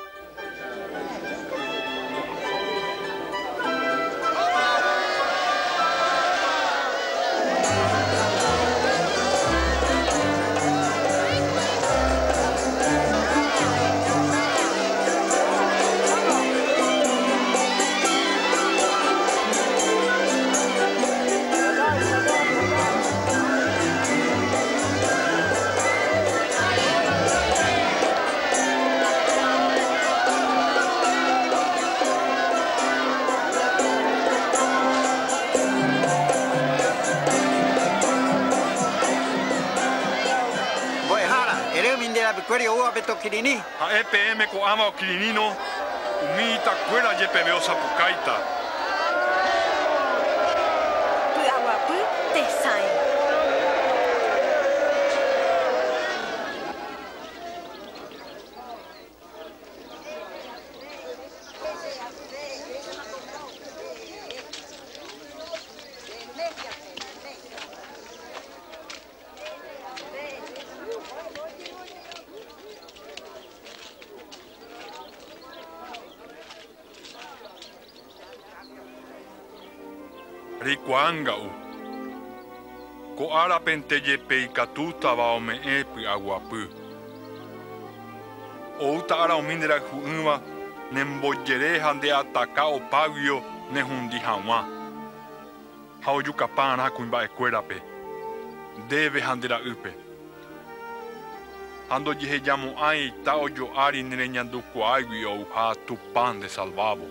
A EPM ko ama o kirinino, umita kuera yepeve osapukaita. Py'aguapy tesãi. Rikuánga'u. Ko árape jepe ikatútava ome'ẽ py'aguapy. Outa ára umi nderayhu'ỹva nembojere ha ndeataka opáguio nehundi hag̃ua. Ha ojukapa'arã kuimba'ekuérape. Ndéve ha ndera'ýpe. Ha ndojehejamo'ãi ta ojo'ári nereñandukuáigui ouha Tupã de Salvavo.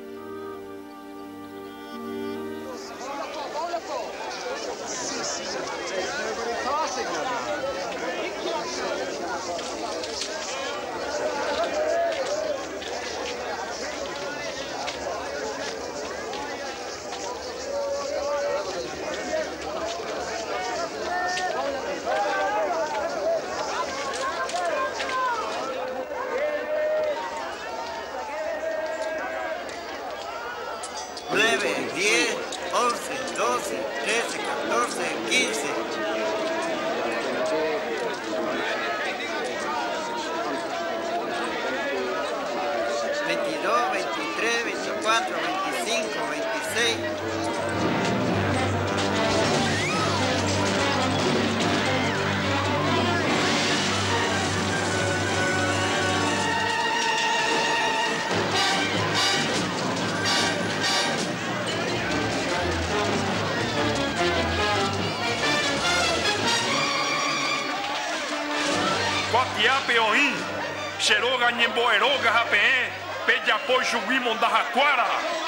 Peoim, Xeroga Nhemboeroga Rapeé, Pediapoi Juguimon da Raquara.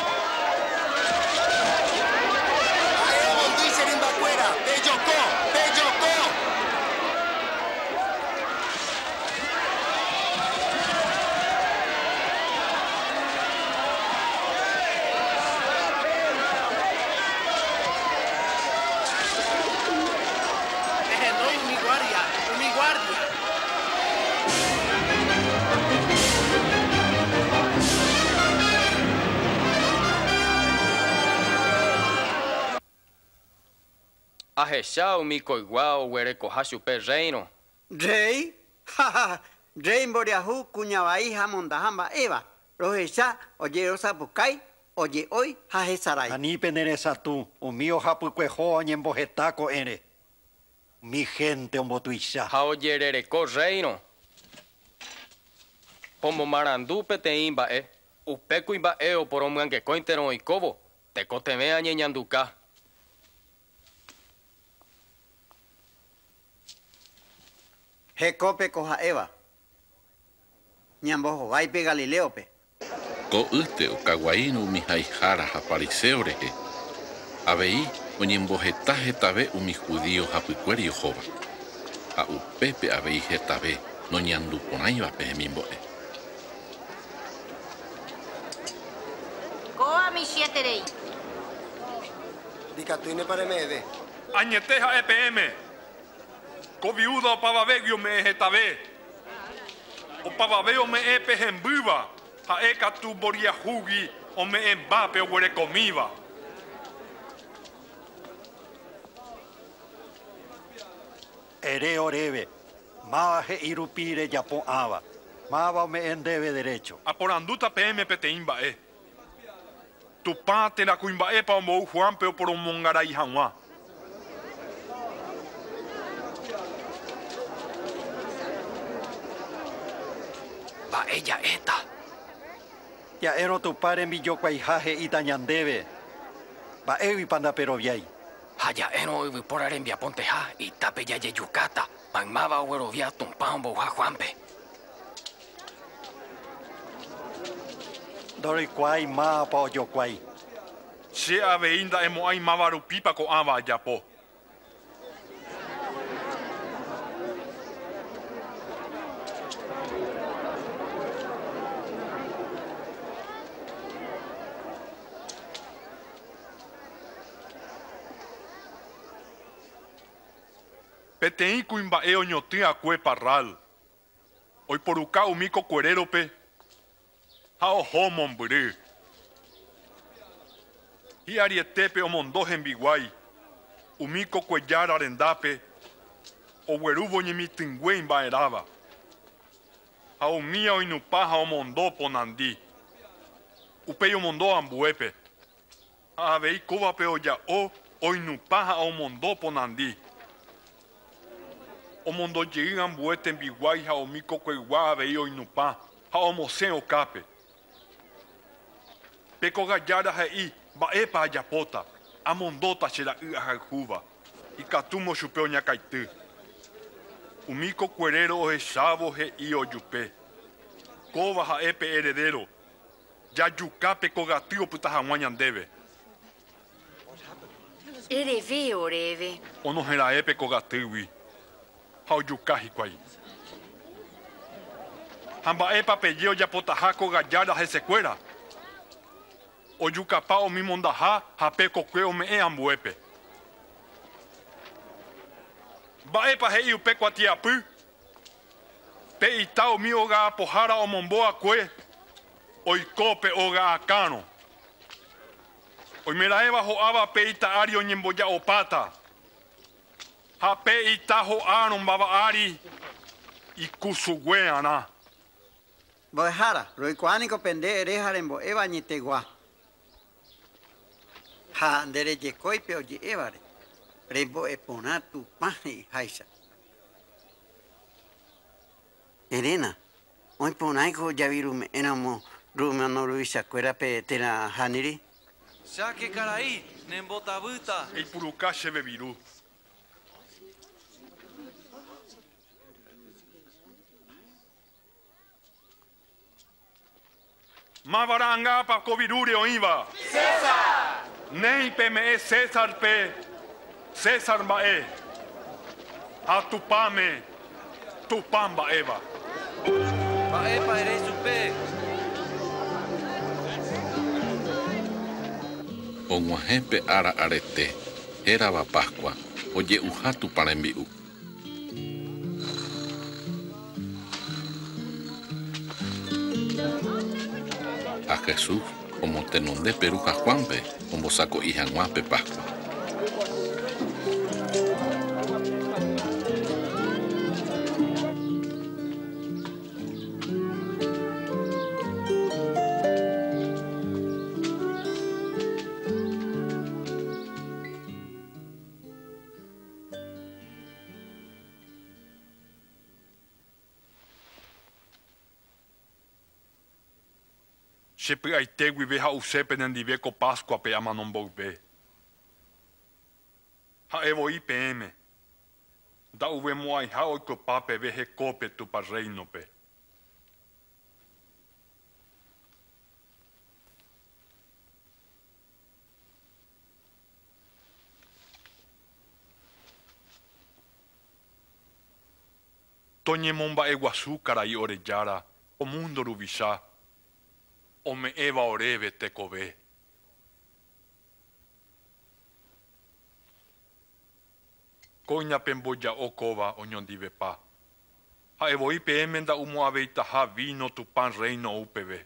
Aê, Mondice Rimbaqueira, Pejocó, Pejocó. Ahechá o micoiguá o guerecoja chupe reino. Rey? Haha, Rey mboriahu kuñavaí ha mondahamba eva. Rohecha oye osapukai, oye hoy hajesarai. Ani peneresatu, umio hapuquejo oñembojetako ere. Mi gente ombotuicha. Ha ojerereko reino. Pomo marandu peteĩ mba'e. Upékuri mba'e oporomyangekóintero oikóvo. Tekotevẽ añeñanduka. Hekópe ko ha'éva. Ñambohováipe Galileope. Ko'ýte okaguaíno umi haihára ha fariseo rehe. Avei oñemboheta hetave umi judío hapykuéri ohóva. Ha upépe avei hetave noñanduporãivape hemimbo'e. Koa mi siete Dicatuine para mede. Añeteja EPM. Ko viuda opavavegio me hetave. Opavaveo me epe hembýva. Ha'e katu mboriahúgui ome'ẽ mbápe oguerekomíva. Ere oréve. Máva he'irupi rejapo'ãva. Máva ome'ẽ ndéve derecho. Aporandúta PM peteĩ mba'e. Tupã terakuimba'épa ombou Juanpe oporomongarai hag̃ua. Mba'e ja'éta. Ja'érõ tupa rembijokuaiha he'íta ñandéve. Mba'éguipa ndaperoviái. Ha ja'érõ yvypóra rembiaponteha itápe jajejukáta. Maymáva oguerovia Tupã ombouha Juanpe. Ndoroikuái mápa ojokuái. Che avei nda'emo'ãi máva rupípa ko'ãva ajapo. Peteĩ kuimba'e oñotỹ akue Parral. Oiporuka umi kokuerérope ha oho mombyry. Hi'arietépe omondo hembiguái. Umi kokuejára rendápe oguerúvo ñemitỹngue imba'eráva. Ha umi oinupa ha omondo ponandi. Upéi omondo ambuépe. Ha avei kóvape oja'o oinupa ha omondo ponandi. Omondojey ambue tembiguái ha umi kokuegua avei oinupa ha omosẽ okápe. Pe kogajára he'i mba'épa ajapóta amondóta che ra'y ahayhúva ikatúmo chupe oñakãity. Umi kokueréro ohechávo he'i ojupe. Kóva ha'épe heredero jajukápe kogaty opyta hag̃ua ñandéve. Ereve oréve. Onohẽra'épe kogatýgui. Ha ojuka hikuái. Ha mba'épa peje ojapotaha kogajára hesekuéra. Ojukapa omimondaha ha pe kokue ome'ẽ ambuépe. Mba'épa he'i upe kuatiapy. Pe ita umi oga'apohára omombo akue oiko pe oga'akãrõ. Oimeraẽva ho'áva pe ita'ári oñemboja'opáta. Ha pe ita ho'árõ mbava'ári ikusugue'arã. Mbo'ehára, roikuáaniko pende ereha rembo'éva añetegua. Ha nderejekóipe oje'évare rembo'eporã Tupã he'íháicha. Elena, oiporãiko javirume'ẽramo rumanoruvichakuérape térã-hániri. Cháke karai, nembotavýta. Eipuruka chéve viru. Mavarangapa covirure oíva. César. Neipe me César pe. César mba'e. A Tupame. Tupã mba'éva. Mba'épa ere chupe. Og̃uahẽpe ára arete hérava Pascua oje'uha Tupã rembi'u. A Jesús omotenonde Perú ha Juanpe ombosako'i hag̃ua pe Pascua. Chepy'aitegui ha usépe nendiveko Páscuape amanomboyve. Ha'evoi peẽme. Nda'uvemo'ãiha oikopápe hekópe Tupa Reinope. Toñemomba'eguasu karai Orejára, o mundo ruvicha, ome'ẽva oréve tekove. Ko iñapemboja'o kóva oñondivepa. Ha'evoi peẽme nda'umo'ãveitaha vino Tupã Reino upeve.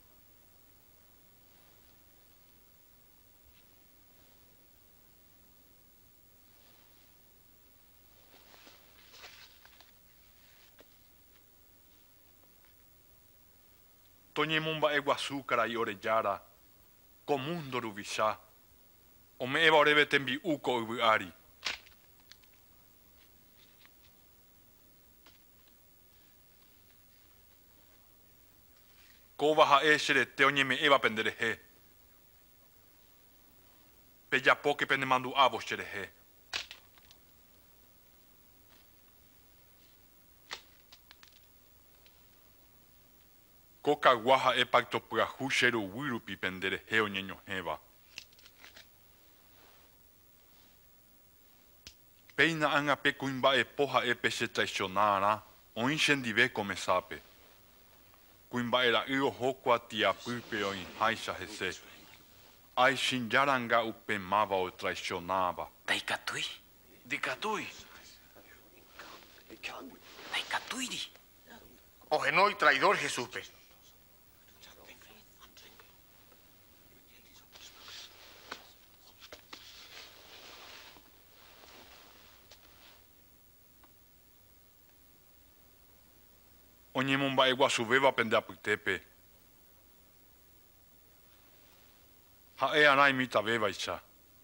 Toñemomba'eguasu karai Orejára, ko mundo ruvicha, ome'ẽva oréve tembi'u ko yvy'ári. Kóva ha'e cherete oñeme'ẽva penderehe. Pejapóke penemandu'ávo cherehe. Ko kagua ha'e paktopyahu cheruvy rupi penderehe oñeñohẽva. Péina ágape kuimba'epo ha'épe chetraicionarã oĩ chendive ko mesápe. Kuimba'era'y oho kuatiapýpe oĩháicha hese. Aichĩjaranga upe máva otraicionáva. Ndaikatúi. Ndikatúi. Ndaikatúiri. Ohenói traidor Jesúspe. Oñemomba'eguasuvéva pendeapytépe. Ha'e'arã imitavevaicha.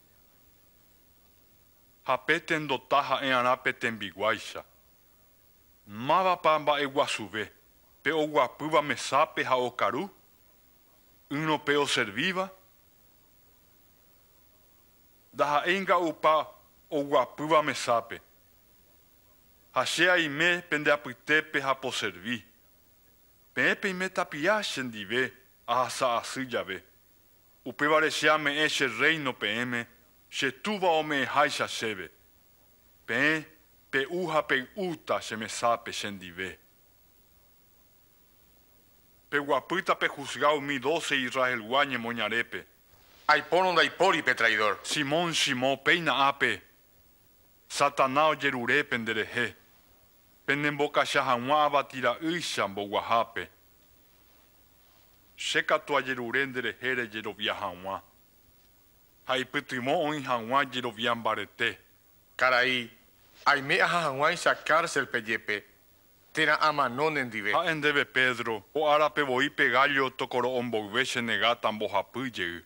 Ha pétendota ha'e'arã petembiguáicha. Mávapa mba'eguasuve. Pe oguapýva mesápe ha okaru? Yrõpe oservíva? Ndaha'éinga'upa oguapýva mesápe. Ha che aime pendeapytépe ha poserví. Peẽpe tapia chendive ahasa asy jave. Upévare che ame'ẽ che reino peẽme, che túva ome'ẽháicha chéve. Peẽ, pe'u ha pe'úta che mesápe chendive. Peguapýta pejuzgado 1012 Israelgua ñemoñarépe. Aipóro ndaipóripe traidor. Simón péina'ápe. Satanás ojerure penderehe. Penembokacha hag̃ua avatira'ýicha mboguahápe. Chekatu ajerure nderehe rejerovia hag̃ua. Ha ipytyvõ oĩ hag̃ua jerovia mbarete. Karai, aime aha hag̃uáicha cárcelpe jepe. Tera'ãmano nendive. Ha'endéve Pedro, o árapevoípe Gallo tokoro'omboyve chenegáta mbohapy jey.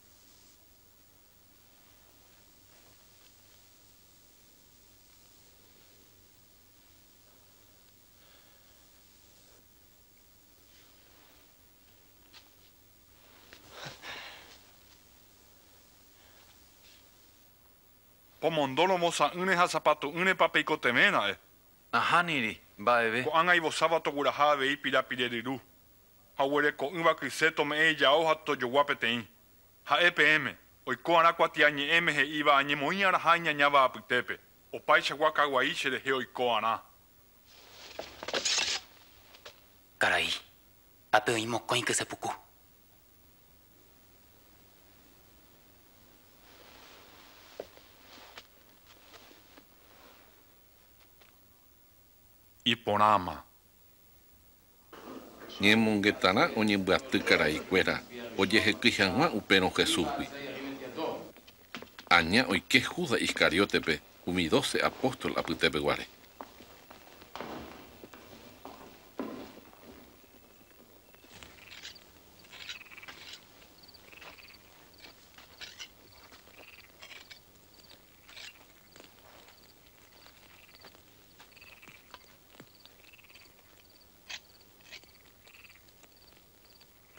Pomondoro mosa'ỹre ha sapatu'ỹrepa peikoteméra'e. Ahániri, mba'eve. Ko'ág̃a ivosáva toguraha avei pirapire ryru. Ha oguereko'ỹva kyse tome'ẽ ijao ha tojogua peteĩ. Ha'e peẽme, oikó'arã kuatiañe'ẽme he'íva añemoĩ araha iñañáva apytépe. Opaichagua kaguai cherehe oikó'arã. Karai, ape oĩ mokõi kysepuku. Iporãma. Ñemongetara oñembyaty karaikuéra ojeheky hag̃ua upérõ Jesúsgui. Aña oike Judas Iscariotepe umi 12 apóstol apytépeguare.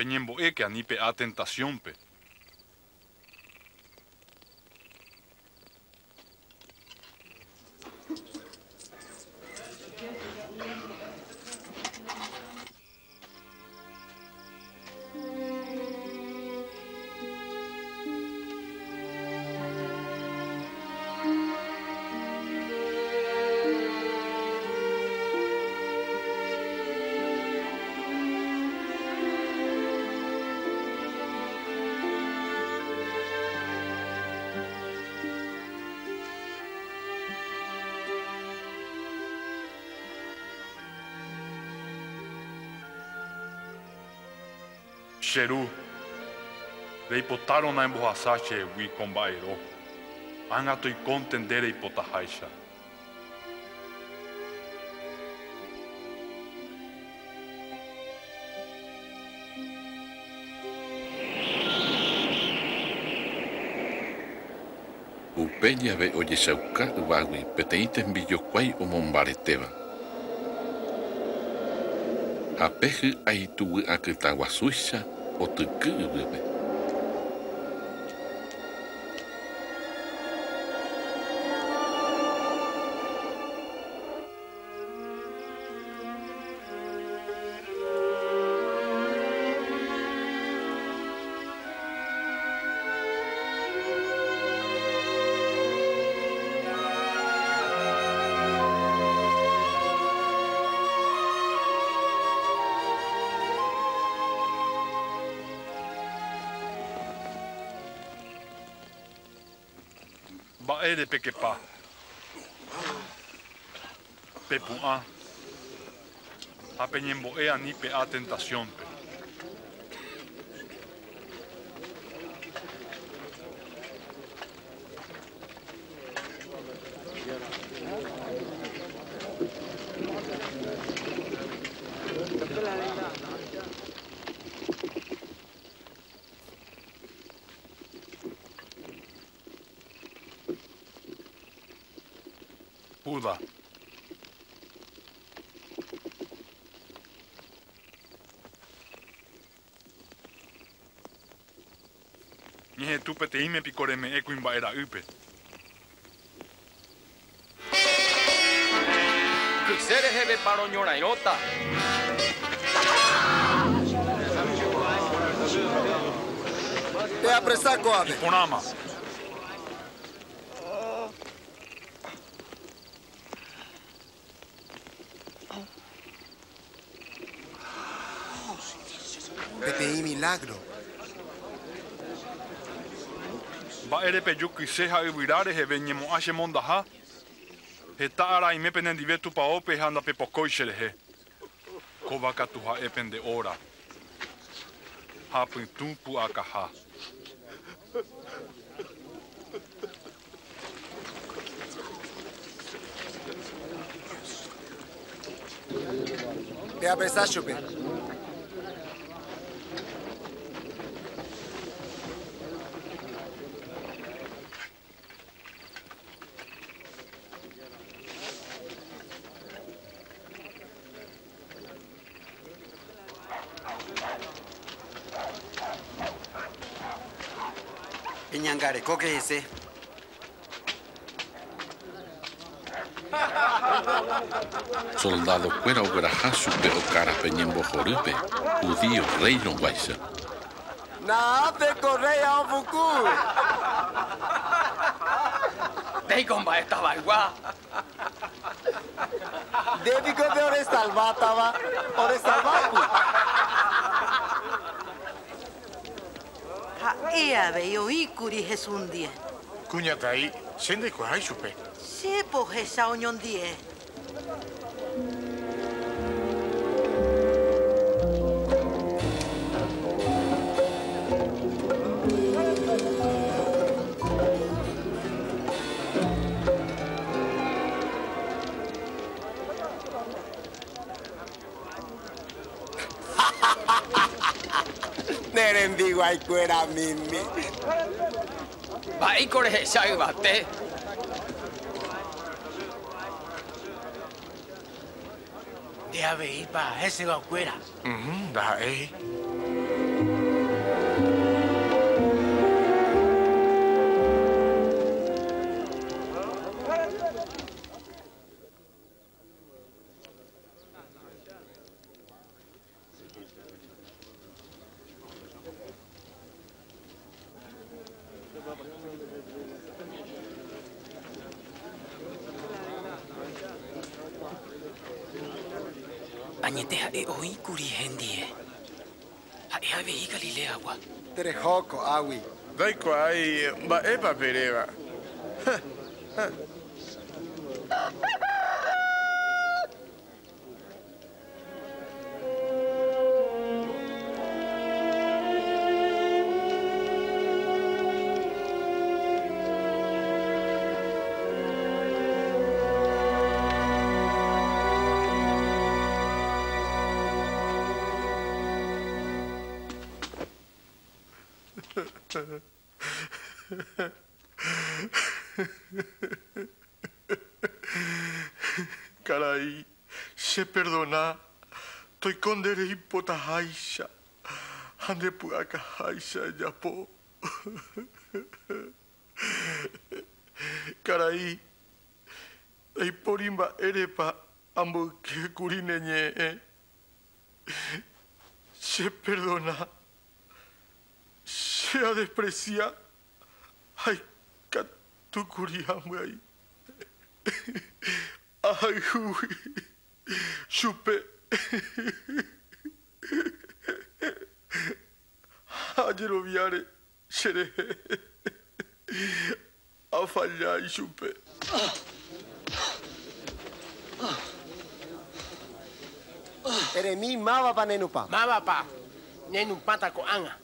Peñemboe que anipe a tentación pe. Xeru, reipotaron na embohasache wi combairo. Anga toi contendere ipotahaisha. Upeña ve oye sauka ubawi, peteite mbillo kwai o mombareteva. Apeju aituwe akitaguasuisha o tukuwe. Baere pekepa. Pepua. A peñemboe anipe a tentación pe. Buda. Nihe tupe te ime pikore me ekuin baera upe. Kuxere hebe paro ñora inota. Te apresar coave. Ponama. Te pedí milagro. Baere pe yuki seha uvirare he veñemo ashe mondaha. He taara ime penendive tu paope handa pe pokoishere he. Kovaka tuha epende ora. Ha pintu pu akaha. Te apresar chupe. Ñangare, ¿qué es ese? Soldado cuera o grajasu pe o cara peñembo jorupe. Judío reino guaisa. Na pe correa o fuku. Dei comba estaba igual. Devi que de ore salvatava. Ore salvaku. Ea veo ikuri jesundie. Kuña tai, sende ko hai chupe. Sepo jesa oñondie. Nerendigo ay cuera mimi. Va y corre sai bate. De ave ipa ese va fuera. Da Añete ha'e oĩ kuri hendie. Ha'e avei Galilea gua. Terejoko, awi. Daikuái mba'épa peréva. Caray, se perdona. Estoy con deripota haisha. Ande puaka haisha yapo. Caray, ay porimba erepa ambu que curineñe. Se perdona. Se desprecia. Ay, catucuriamwe ahí. Ay, uy, chupe. Ayer viare, seré. A fallar y chupe. Eremi mava pa nenupa. Mava pa. Nenupa ta ko anga.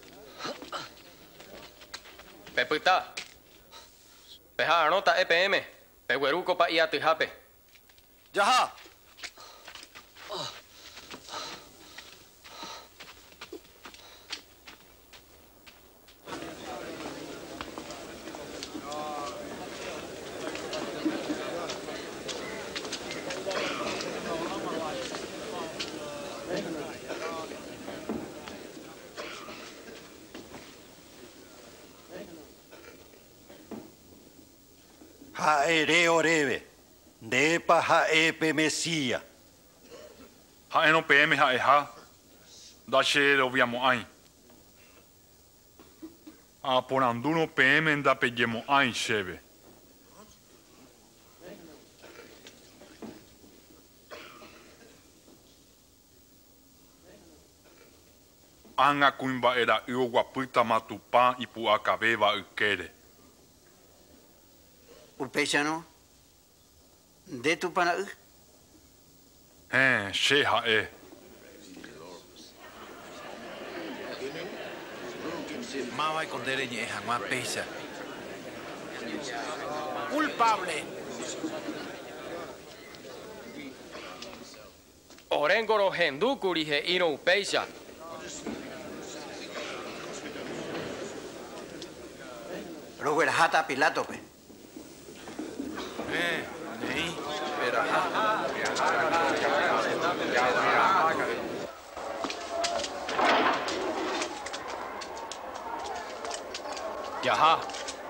Peputa. Peja anota EPM. Pegueruco pa ia tijape. Yaha. Haere oreve. Depa haepe mesía. Hae no PM hae ha. Da she lo viamo ai. A poranduno PM da pegemo ai sheve. Anga kuimba era io guaputa matupa y puakabeba ukere. Urpechano, de tu pana. Sheha Mava y condere ni jamás pesa. Culpable. Orengoro hendukuri he ino upeisha. Luego hata Pilato pe. Nei, pero Yaha.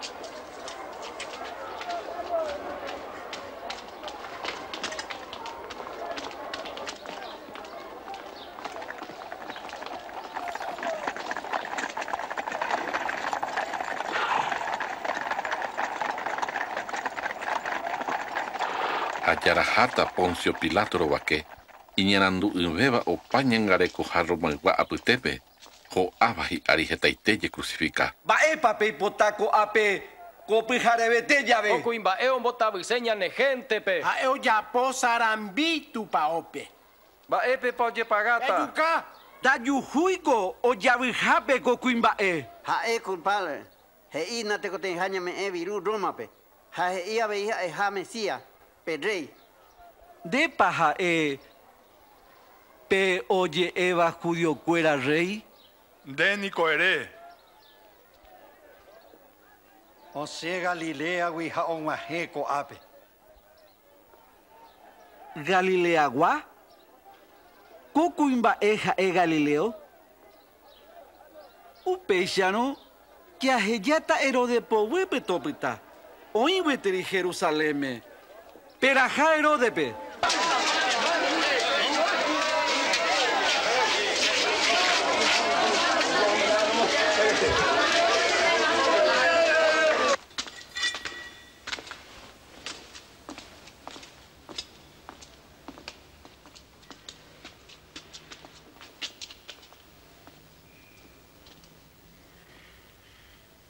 Ayarahata Poncio Pilato robaque, iñarandu beba o pañangareco jarro magua aputepe, ho abaji arijetaiteye crucifica. Bae pape potaco ape, copijarebete llave. Oku imba eo mbota seña ne gente pe. A eu ya posarambi tu paope. Ba epe pa oye pagata. Educa. Da yuhuico o yavijape cocuimbae. Ha culpable. He ina te coten haña me e viru Roma pe. Ha he ia veía e ha mesía. Pedrey. De paja pe oye Eva Judio cuera rey. De Nicoere. O se Galilea wiha onwaheco ape. Galilea gua. Cocuimba eja e Galileo. Upeixano que a heyata ero de powe petopita. Oin veteri Jerusaleme. Pero Jairo de pe.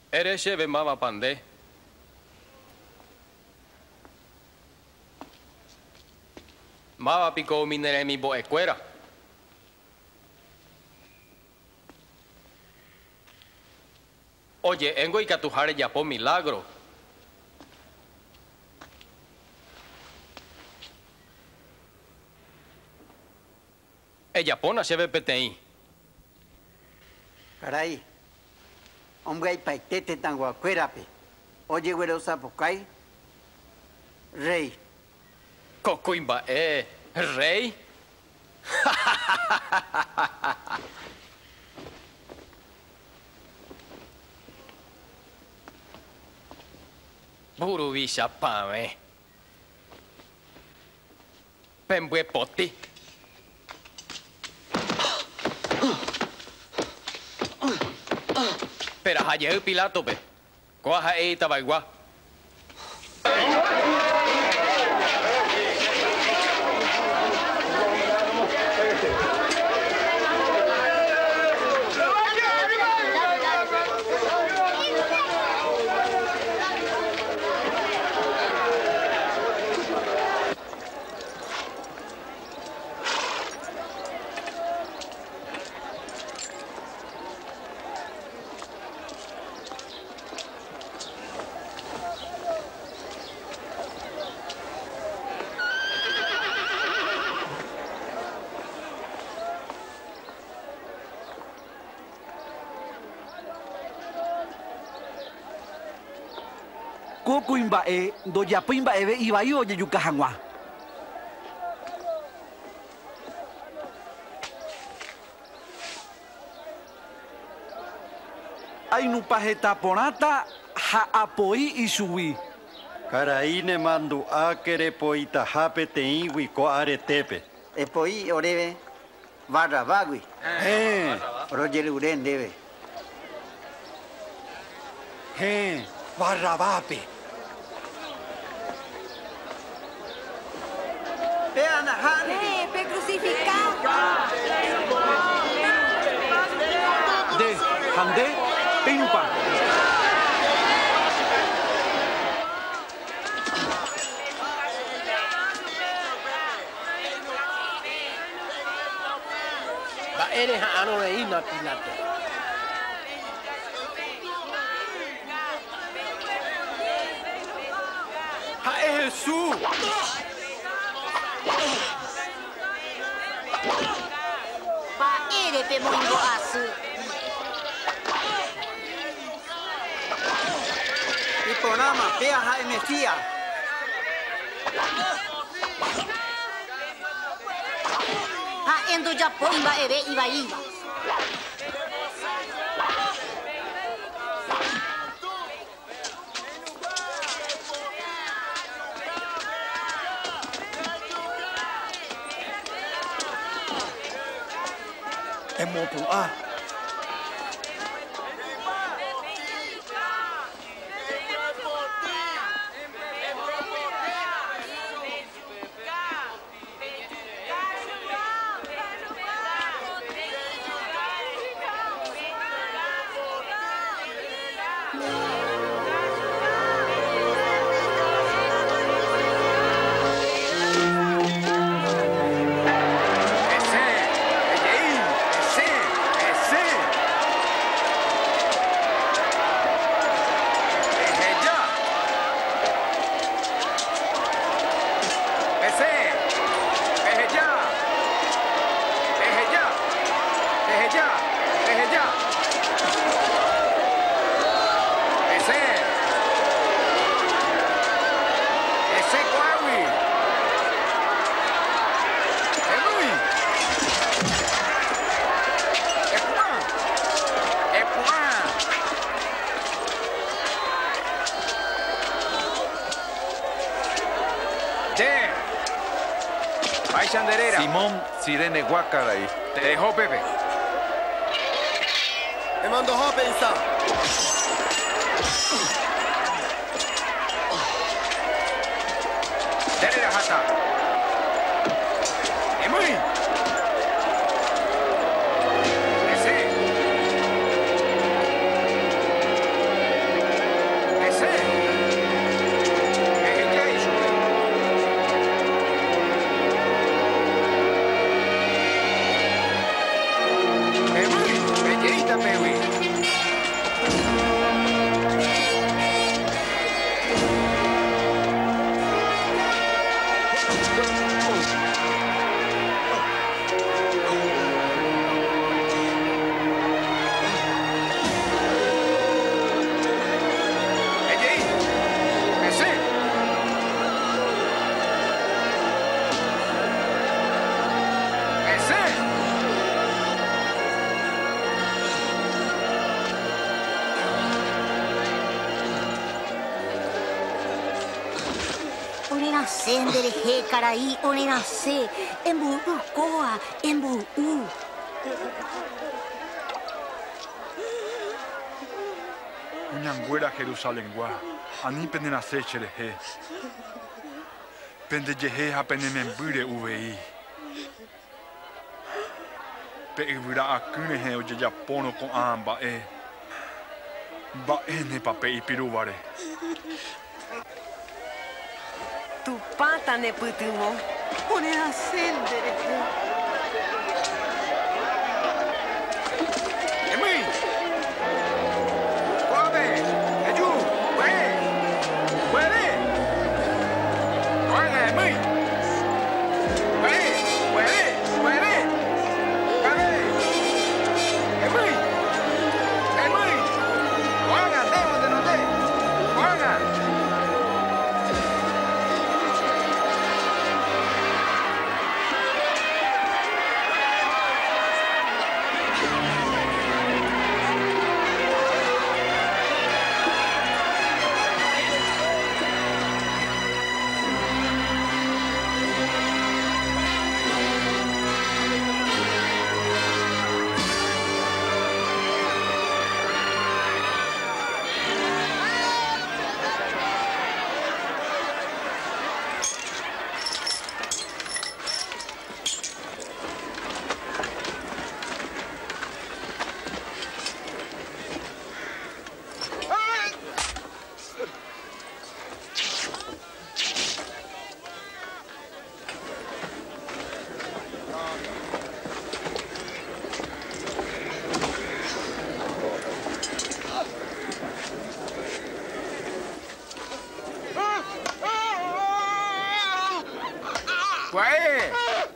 Eres cheve mama pandé. Mava pico minere mi bo escuela. Oye, engo y catujare ya por milagro. Ella pona se ve peteí. Caray. Hombre, hay paitete tan guacuerape. Oye, güero sapucay. Rey. Cocuimba, rey. Burubisha pame. Pembue poti. Pero ayer Pilato pe. Coja esta baigua. Cocuimba'e, ndojapoimba'eve ivai ojejuka hag̃ua. Ainupa heta porãta ha apoi ichugui. Karai ne mandu akere poita hapeteĩ guiko aretépe. Epoi oreve. Barrabagui. Rogerure ndeve. Barrabape. Pe crucificado. De Hande Pimpa. Va eres a ano de ina Pilato. ¡Ja, es Jesús! Pa ere pe moingo asu. Y ponama, vea a Mesías. Ha endo ya poimba ere iba iba. Emopu'a. Simón Sirene Guacaray. Te dejó Pepe. Me mandó a pensar. Dale la jata. Es muy. Ese. nace nderehe karai onenase embu'u koa embu'u. Ñanguera Jerusalén gua, ani pende nace cherehe. Pende yehe ha pende membure uvei. Pe ibura akunehe oye japono con amba ba ne pape ipirubare. Tu pata ne putumo. One ascendere. Emi! Guave! Eju! Huele! Oiga, Emi! Huele! Emi! Oiga, déjate, no te. Oiga. Guay.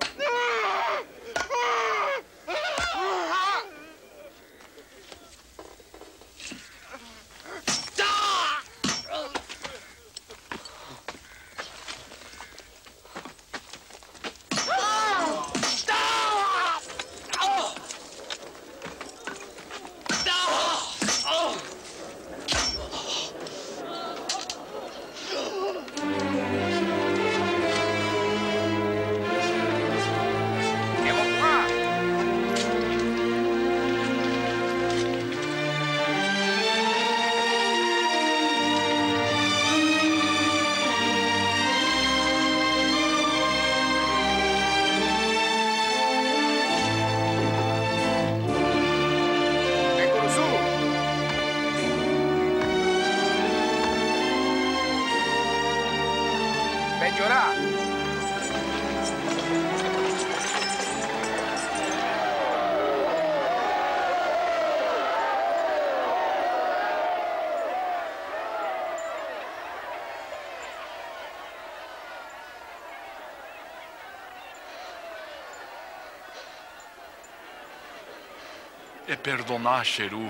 E perdonar, Xeru.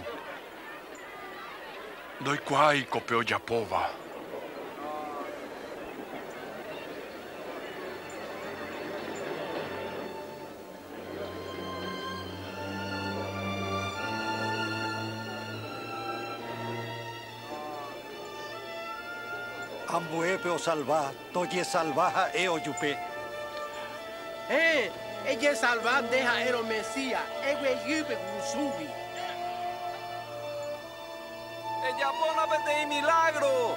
Doi quai copeu Japova. Ambuepe o salva, toye salvaja e o yupe. Ella salva deja ero Mesías, ewe yupe gusubi. Ella pone pete milagro.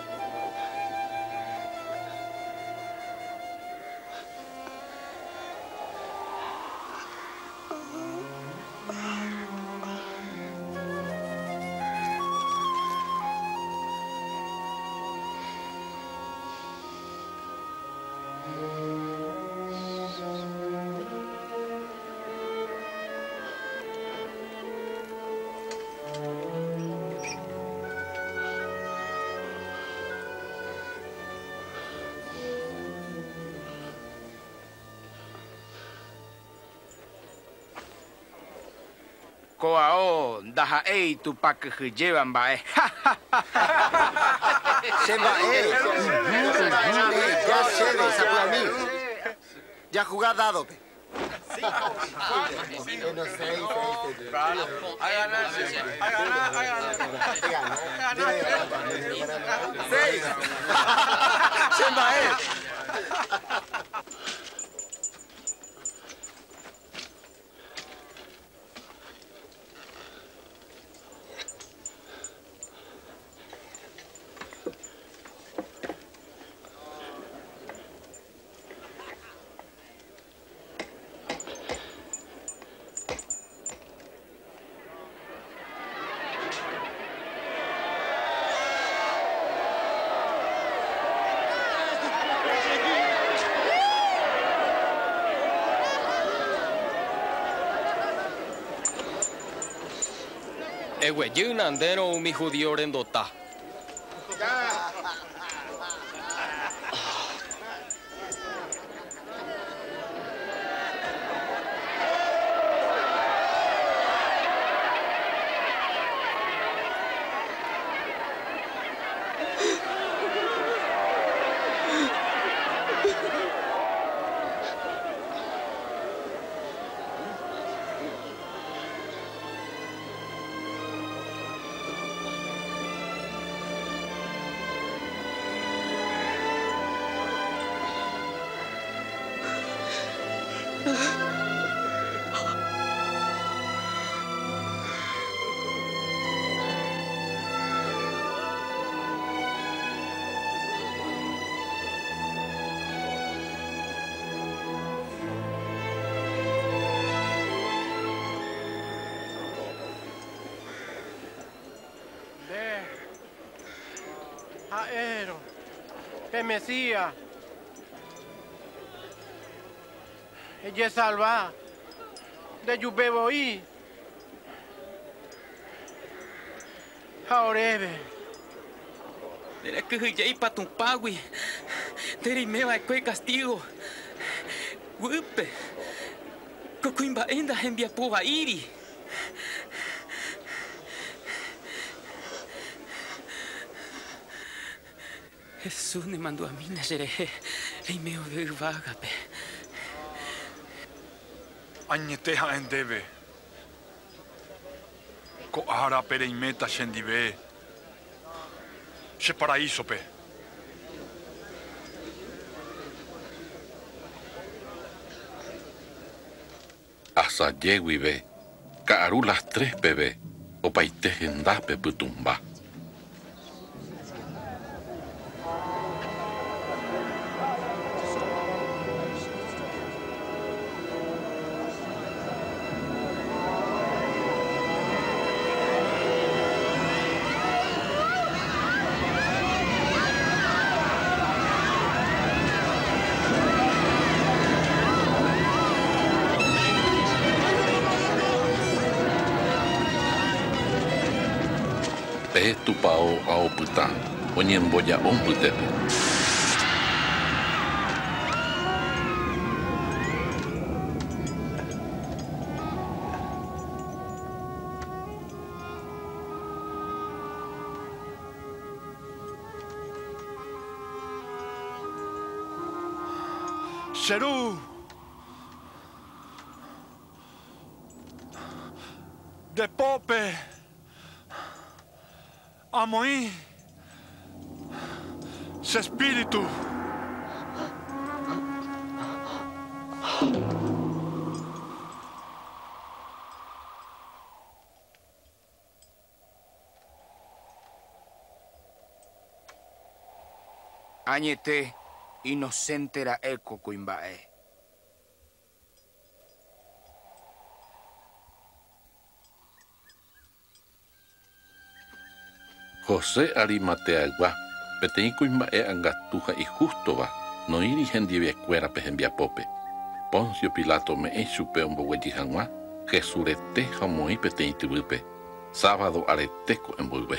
Koao, daha ei tu pak llevan bae. Se va, ya se ve, a mí. Ya jugar dado, pe. Egueyun andero mi judío rendota. Aero, que Mesías, ella salva de Yubeboí, Jaorebe. Era que ya iba tu pagui, derime va a castigo, Wupe, cocuimba enda envia pova iri. Jesús me mandó a mí, Nayereje, y me oye vagape. Añeteja en debe. Coara pereimeta shendive. Se paraíso pe. Asa yeguive. Kaaru las tres bebé. O paite gendape putumba. Pe tu pao ao puta, oñemboya on putepe. Serú. De Pope. Amoí. Se espíritu. Añete, inocente era eco cuimbae. José Arimateagua, peteí cuimbae angatuja y justo va, no irigen diviescuera pejembia pope. Poncio Pilato me echupe un bogueyijanwa, Jesurete jamoí peteí tibupe, sábado areteco en volver.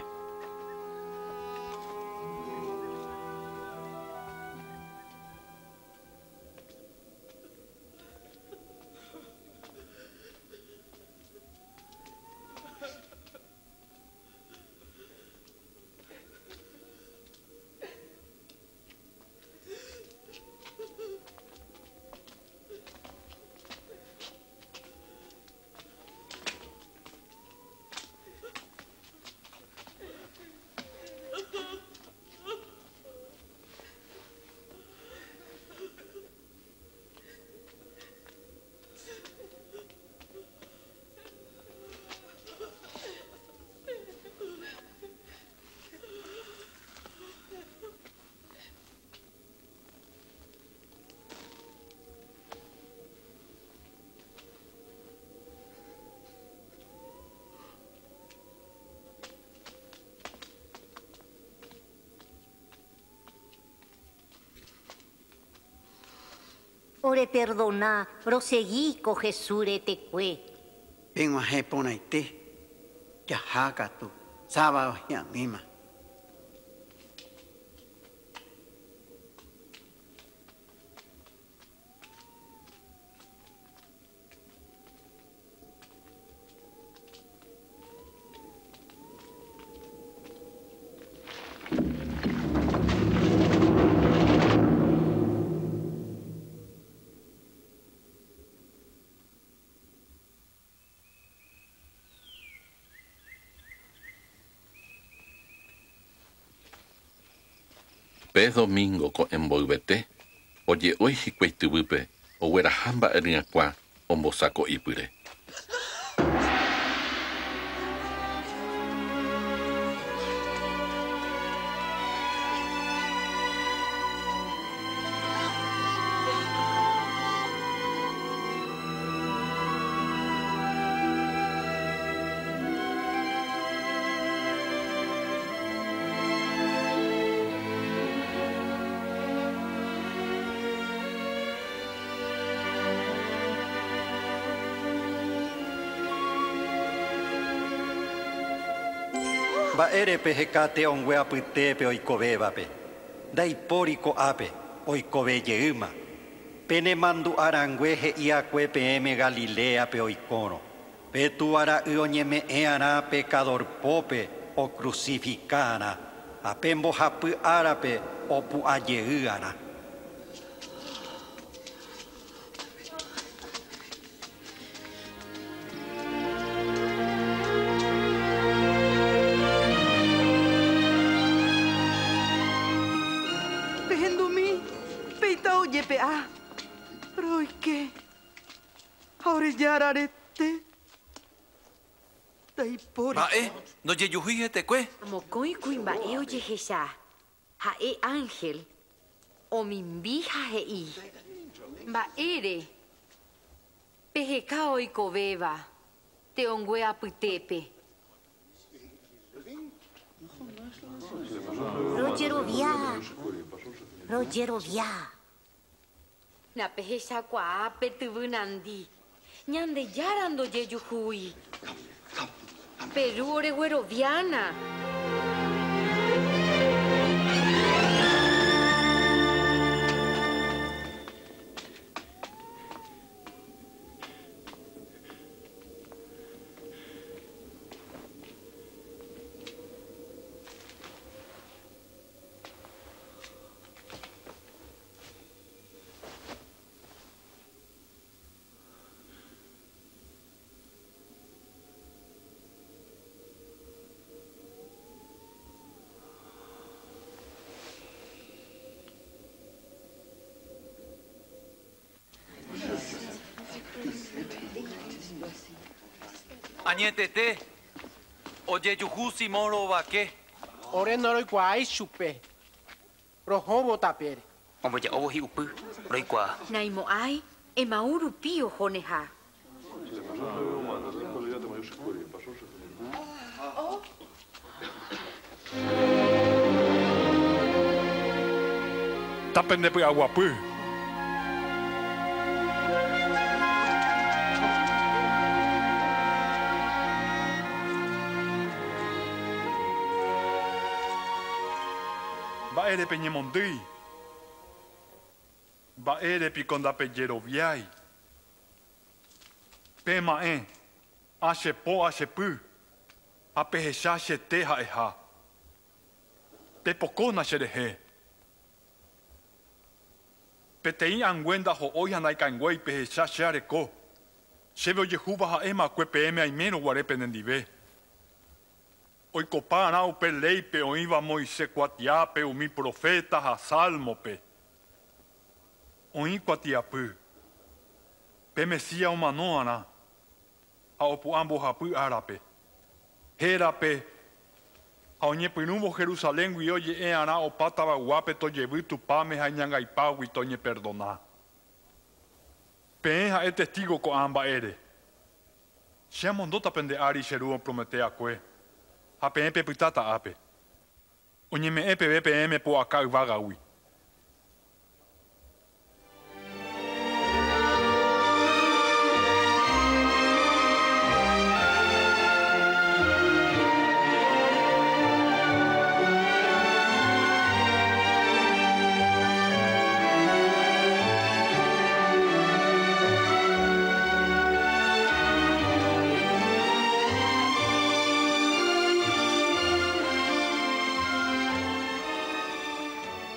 Ore perdona, prosegui con Jesús te cue. Vengo a jeponaite. Ya jaca tú. Sábado ya misma. Pe domingo ko emboyvete oje'ói hikuái tyvýpe ogueraha mba'yry'akua ombosako ipyre. Mba'érepe hekate ongueapytépe oikovévape. Ndaipóri ko'ápe oikovejeýma. Penemandu'arangue he'iakue peẽme Galileape oikórõ. Petuvara'y oñeme'ẽ'arã pecadorpópe ocrucificárã. Ha pembohapy árape opu'ajeý'arã. PA. Pero ¿y qué? Ahora ya ararete. Mba'e, ndojejuhýi hetekue. Mokõikuri mba'e ojehecha. Ha'e Ángel omimbi ha he'i. Mba'ére peheka oikovéva teongueapytépe. Rojerovia. Napehechakuaa petyvynandi. Ñandejára ndojejuhúi. Peru oregueroviana. Añetete, ojejuhu Simón rovake. Ore noroikuaái chupe. Rohóvo tapére. Omboja'óvo hi'upy, roikuaa. Naimo'ãi emaurupí ohoneha. Tápente aguapy. Mba'érepe ñemondýi. Mba'érepiko ndapejeroviái. Pema'ẽ achepo achepy. Ha pehecha chete ha'eha. Pepokóna cherehe. Peteĩ angue ndaho'ói ha ndaikãnguéi pehecha che areko. Chéve ojehúva ha'émakue peẽme aimérõ guarépe nendive. Oikopárã upe léipe oĩva Moisés kuatiápe umi profeta ha salmope. Oĩ kuatiapy. Pe Mesías omanó'arã ha opu'ã mbohapy árape. Hérape ha oñepyrũvo Jerusaléngui oje'e'arã opa tavaguápe tojevy tupáme ha iñangaipágui toñeperdona. Peẽ ha'e testigo ko'ã mba'ére. Che amondóta pende ári che ru Prometeakue. Ha peẽ pepyta ta'ápe. Oñeme'ẽ peve peẽme po'aka yvágagui.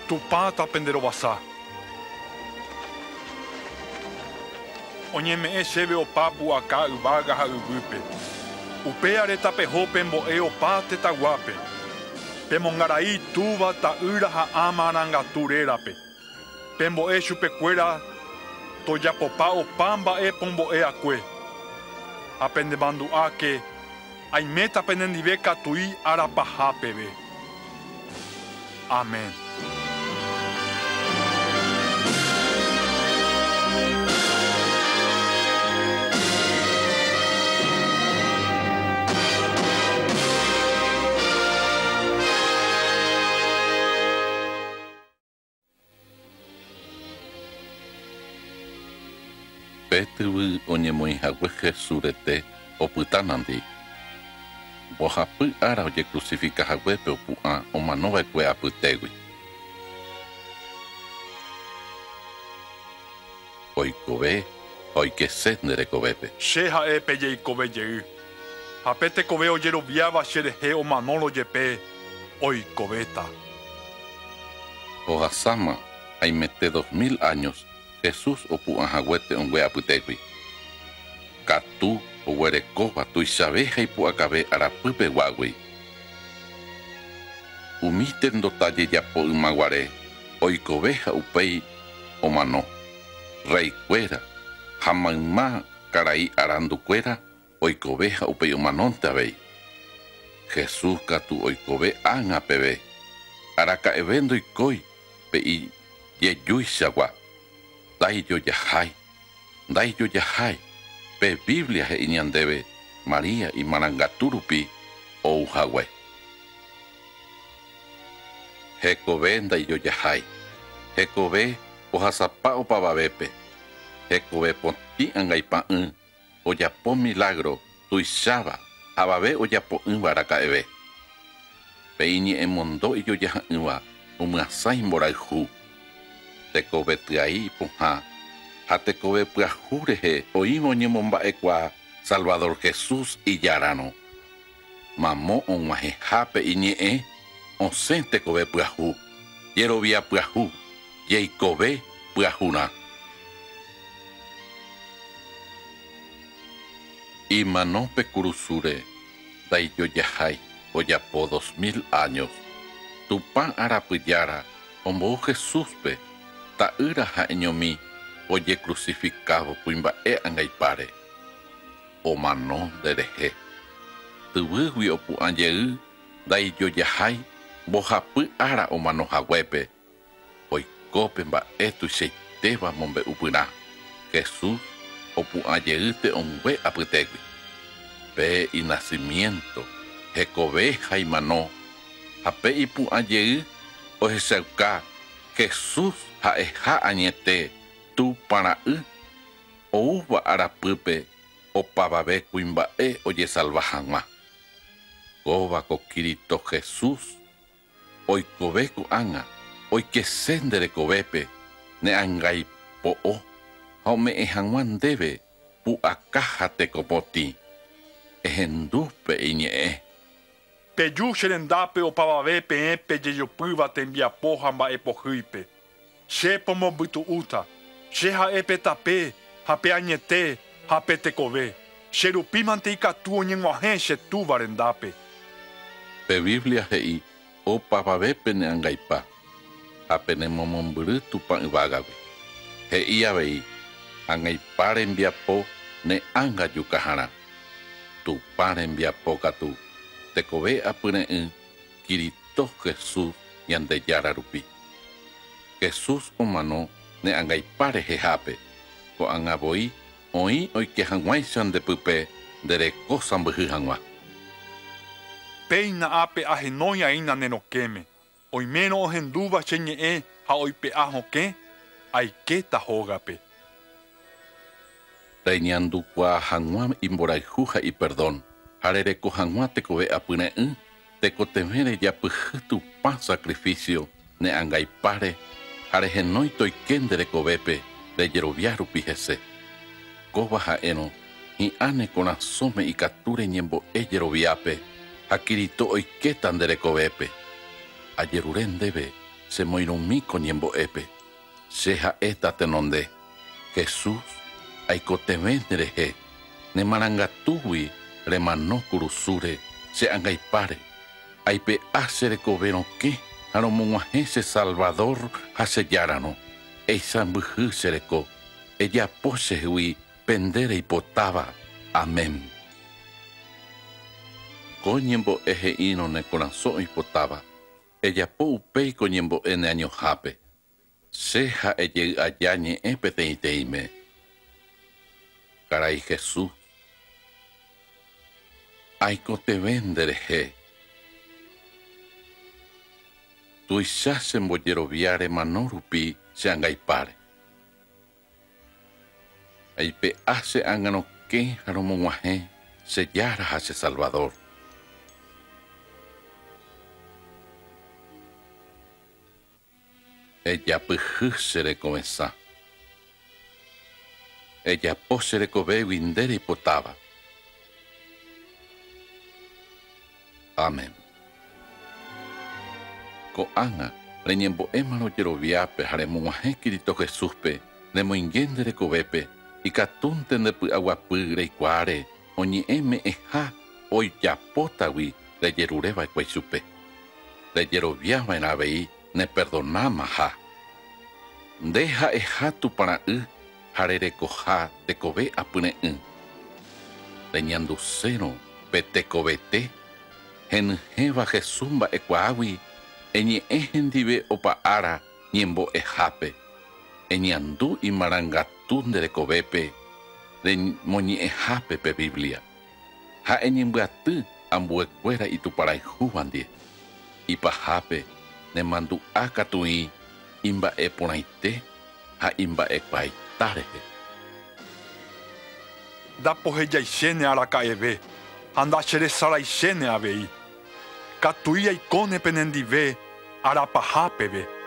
Tupata penderovasa. Oñeme'ẽ chéve opa pu'aka yvága ha yvýpe. Upéva reta peho pembo'e opa tetaguápe. Pemongarai túva ta'ýra ha áma arangatu rérape. Pembo'e chupekuéra tojapopa opa mba'e pombo'e'akue. Ha pendemandu'áke aiméta penendive katui arapahápeve. Amén. Pétyvy oñemoĩhague Jesús rete opytánandi. Mbohapy ára ojecrucificahaguépe opu'ã omanova'ekue apytégui. Oikove ha oikese nderekovépe. Che ha'e pejeikove jey. Ha petekove ojeroviáva cherehe omanóro jepe oikovéta. Ohasáma aimete 2000 años Jesús opu'ãhaguéte ongue apytégui. Katu oguerekóva tuichave ha ipu'akave arapypeguágui. Umíte ndotáje japo ymaguare oikove ha upéi omano. Reikuéra ha mayma karai arandukuéra oikove ha upéi omanónte avéi. Jesús katu oikove ág̃apeve. Araka'eve ndoikói pe'i jejúichagua. Ndaijojahái pe Biblia he'i ñandéve María imarangatu rupi ouhague. Hekove ndaijojahái. Hekove ohasapa opavavépe. Hekove potĩ ãngaipa ojapo milagro tuicháva avave ojapo araka'eve. Pe'i ñe'ẽmondo ijojaha'ỹva omyasãi mborayhu. Tekove tyai ipohã ha tekove pyahu rehe oĩva oñemomba'ekua Salvador Jesús ijarárõ. Mamo og̃uahẽhápe iñe'ẽ osẽ tekove pyahu, jerovia pyahu, jeikove pyahurã. Imanópe kurusúre ndaijojahái ojapo 2000 años. Tupã arapyjára ombou Jesúspe ta'ýra ha'eñomi ojecrucificado kuimba'e ãngaipáre. Omano nderehe. Tyvýgui opu'ãjey ndaijojahái mbohapy ára omanohaguépe. Oikópe mba'e tuichaitéva mombe'upyrã. Jesús opu'ãjeýte ongue apytégui. Pe inacimiento hekove ha imano. Ha pe ipu'ãjey ohechauka Jesús ha'eha añete tupara'y oúva arapýpe opavave kuimba'e ojesalva hag̃ua. Kóvako Cristo Jesús oikove ko'ág̃a oikese nderekovépe ne'ãngaipo'o ha ome'ẽ hag̃ua ndéve pu'aka ha tekopotĩ. Ehendúpe iñe'ẽ. Peju cherendápe opavave peẽ pejejopýva tembiapo ha mba'epohýipe. Che pomombytu'úta, che ha'e pe tape, ha pe añete, ha pe tekove. Che rupímante ikatu oñeg̃uahẽ che túva rendápe. Pe Biblia he'i opavavépe ne'ãngaipa ha pene momombyry Tupã yvágagui. He'i avei ãngaipa rembiapo ne'ãnga jukaharã. Tupã rembiapo katu tekove apyre'ỹ Cristo Jesús ñandejára rupi. Jesús omano ne'ãngaipa rehehápe ko'ãngavoi oĩ oike hag̃uáicha ndepype ndereko sambyhy hag̃ua. Péina ápe ahenói'aína nerokéme. Oimérõ ohendúva cheñe'ẽ ha oipe'a hokẽ aikéta hógape. Reñandukua hag̃ua imborayhu ha iperdón. Ha rereko hag̃ua tekove apyre'ỹ tekotevẽ rejapyhy Tupã sacrificio ne'ãngaipáre ha rehenói toike nderekovépe rejerovia rupi hese. Kóva ha'érõ hi'ãne korasõme ikatu reñembo'e jeroviápe ha Cristo oiketa nderekovépe. Ajerure ndéve se moirumi coñembo'épe, che ha'éta tenonde. Jesús, aikotevende rehe, ne marangatúgui remano kurusúre, se angaipáre, aipe hace recoverõke, aromog̃uahẽ se Salvador hasejáramo, eisambyhy chereko, ejapo chehegui pendere ipotáva. Amén. Koñembo'e he'írõ ne korasõ ipotáva, ejapo upéi koñembo'e ne añohápe. Se ha'ejey aja ñe'ẽ peteĩteĩme. Karai Jesús, aikotevende rehe. Tuicha chembojeroviáre mano rupi che'angaipáre. Aipe áche ángãnoke ha romog̃uahẽ chejára ha che Salvador. Ejapyhy cherekovesã. Ejapo cherekove ndére ipotáva. Amén. Ko'ág̃a reñembo'émarõ jeroviápe ha remog̃uahẽ Cristo Jesúspe remoingénte rekovépe ikatúnte ndepy'aguapy reikuaáre oñe'ẽ me'ẽha ojapótagui rejerureva'ekue chupe. Rejeroviava'erã avei neperdonámaha. Nde ha'eha tupara'y ha rerekoha tekove apyre'ỹ. Reñandusérõ pe tekovete henyhẽva Jesús mba'ekuaágui eñe'ẽ hendive opa'ára ñembo'ehápe. Eñandu imarangatu nderekovépe remoñe'ẽhápe pe Biblia. Ha eñembyaty ambuekuéra ituparãihúva ndie. Ipahápe nemandu'a katu'i imba'eporãite ha imba'ekuaaita. Ndapohejaichéne araka'eve ha ndacheresaraiséne avei. Katu'i aikóne penendive arapahápeve.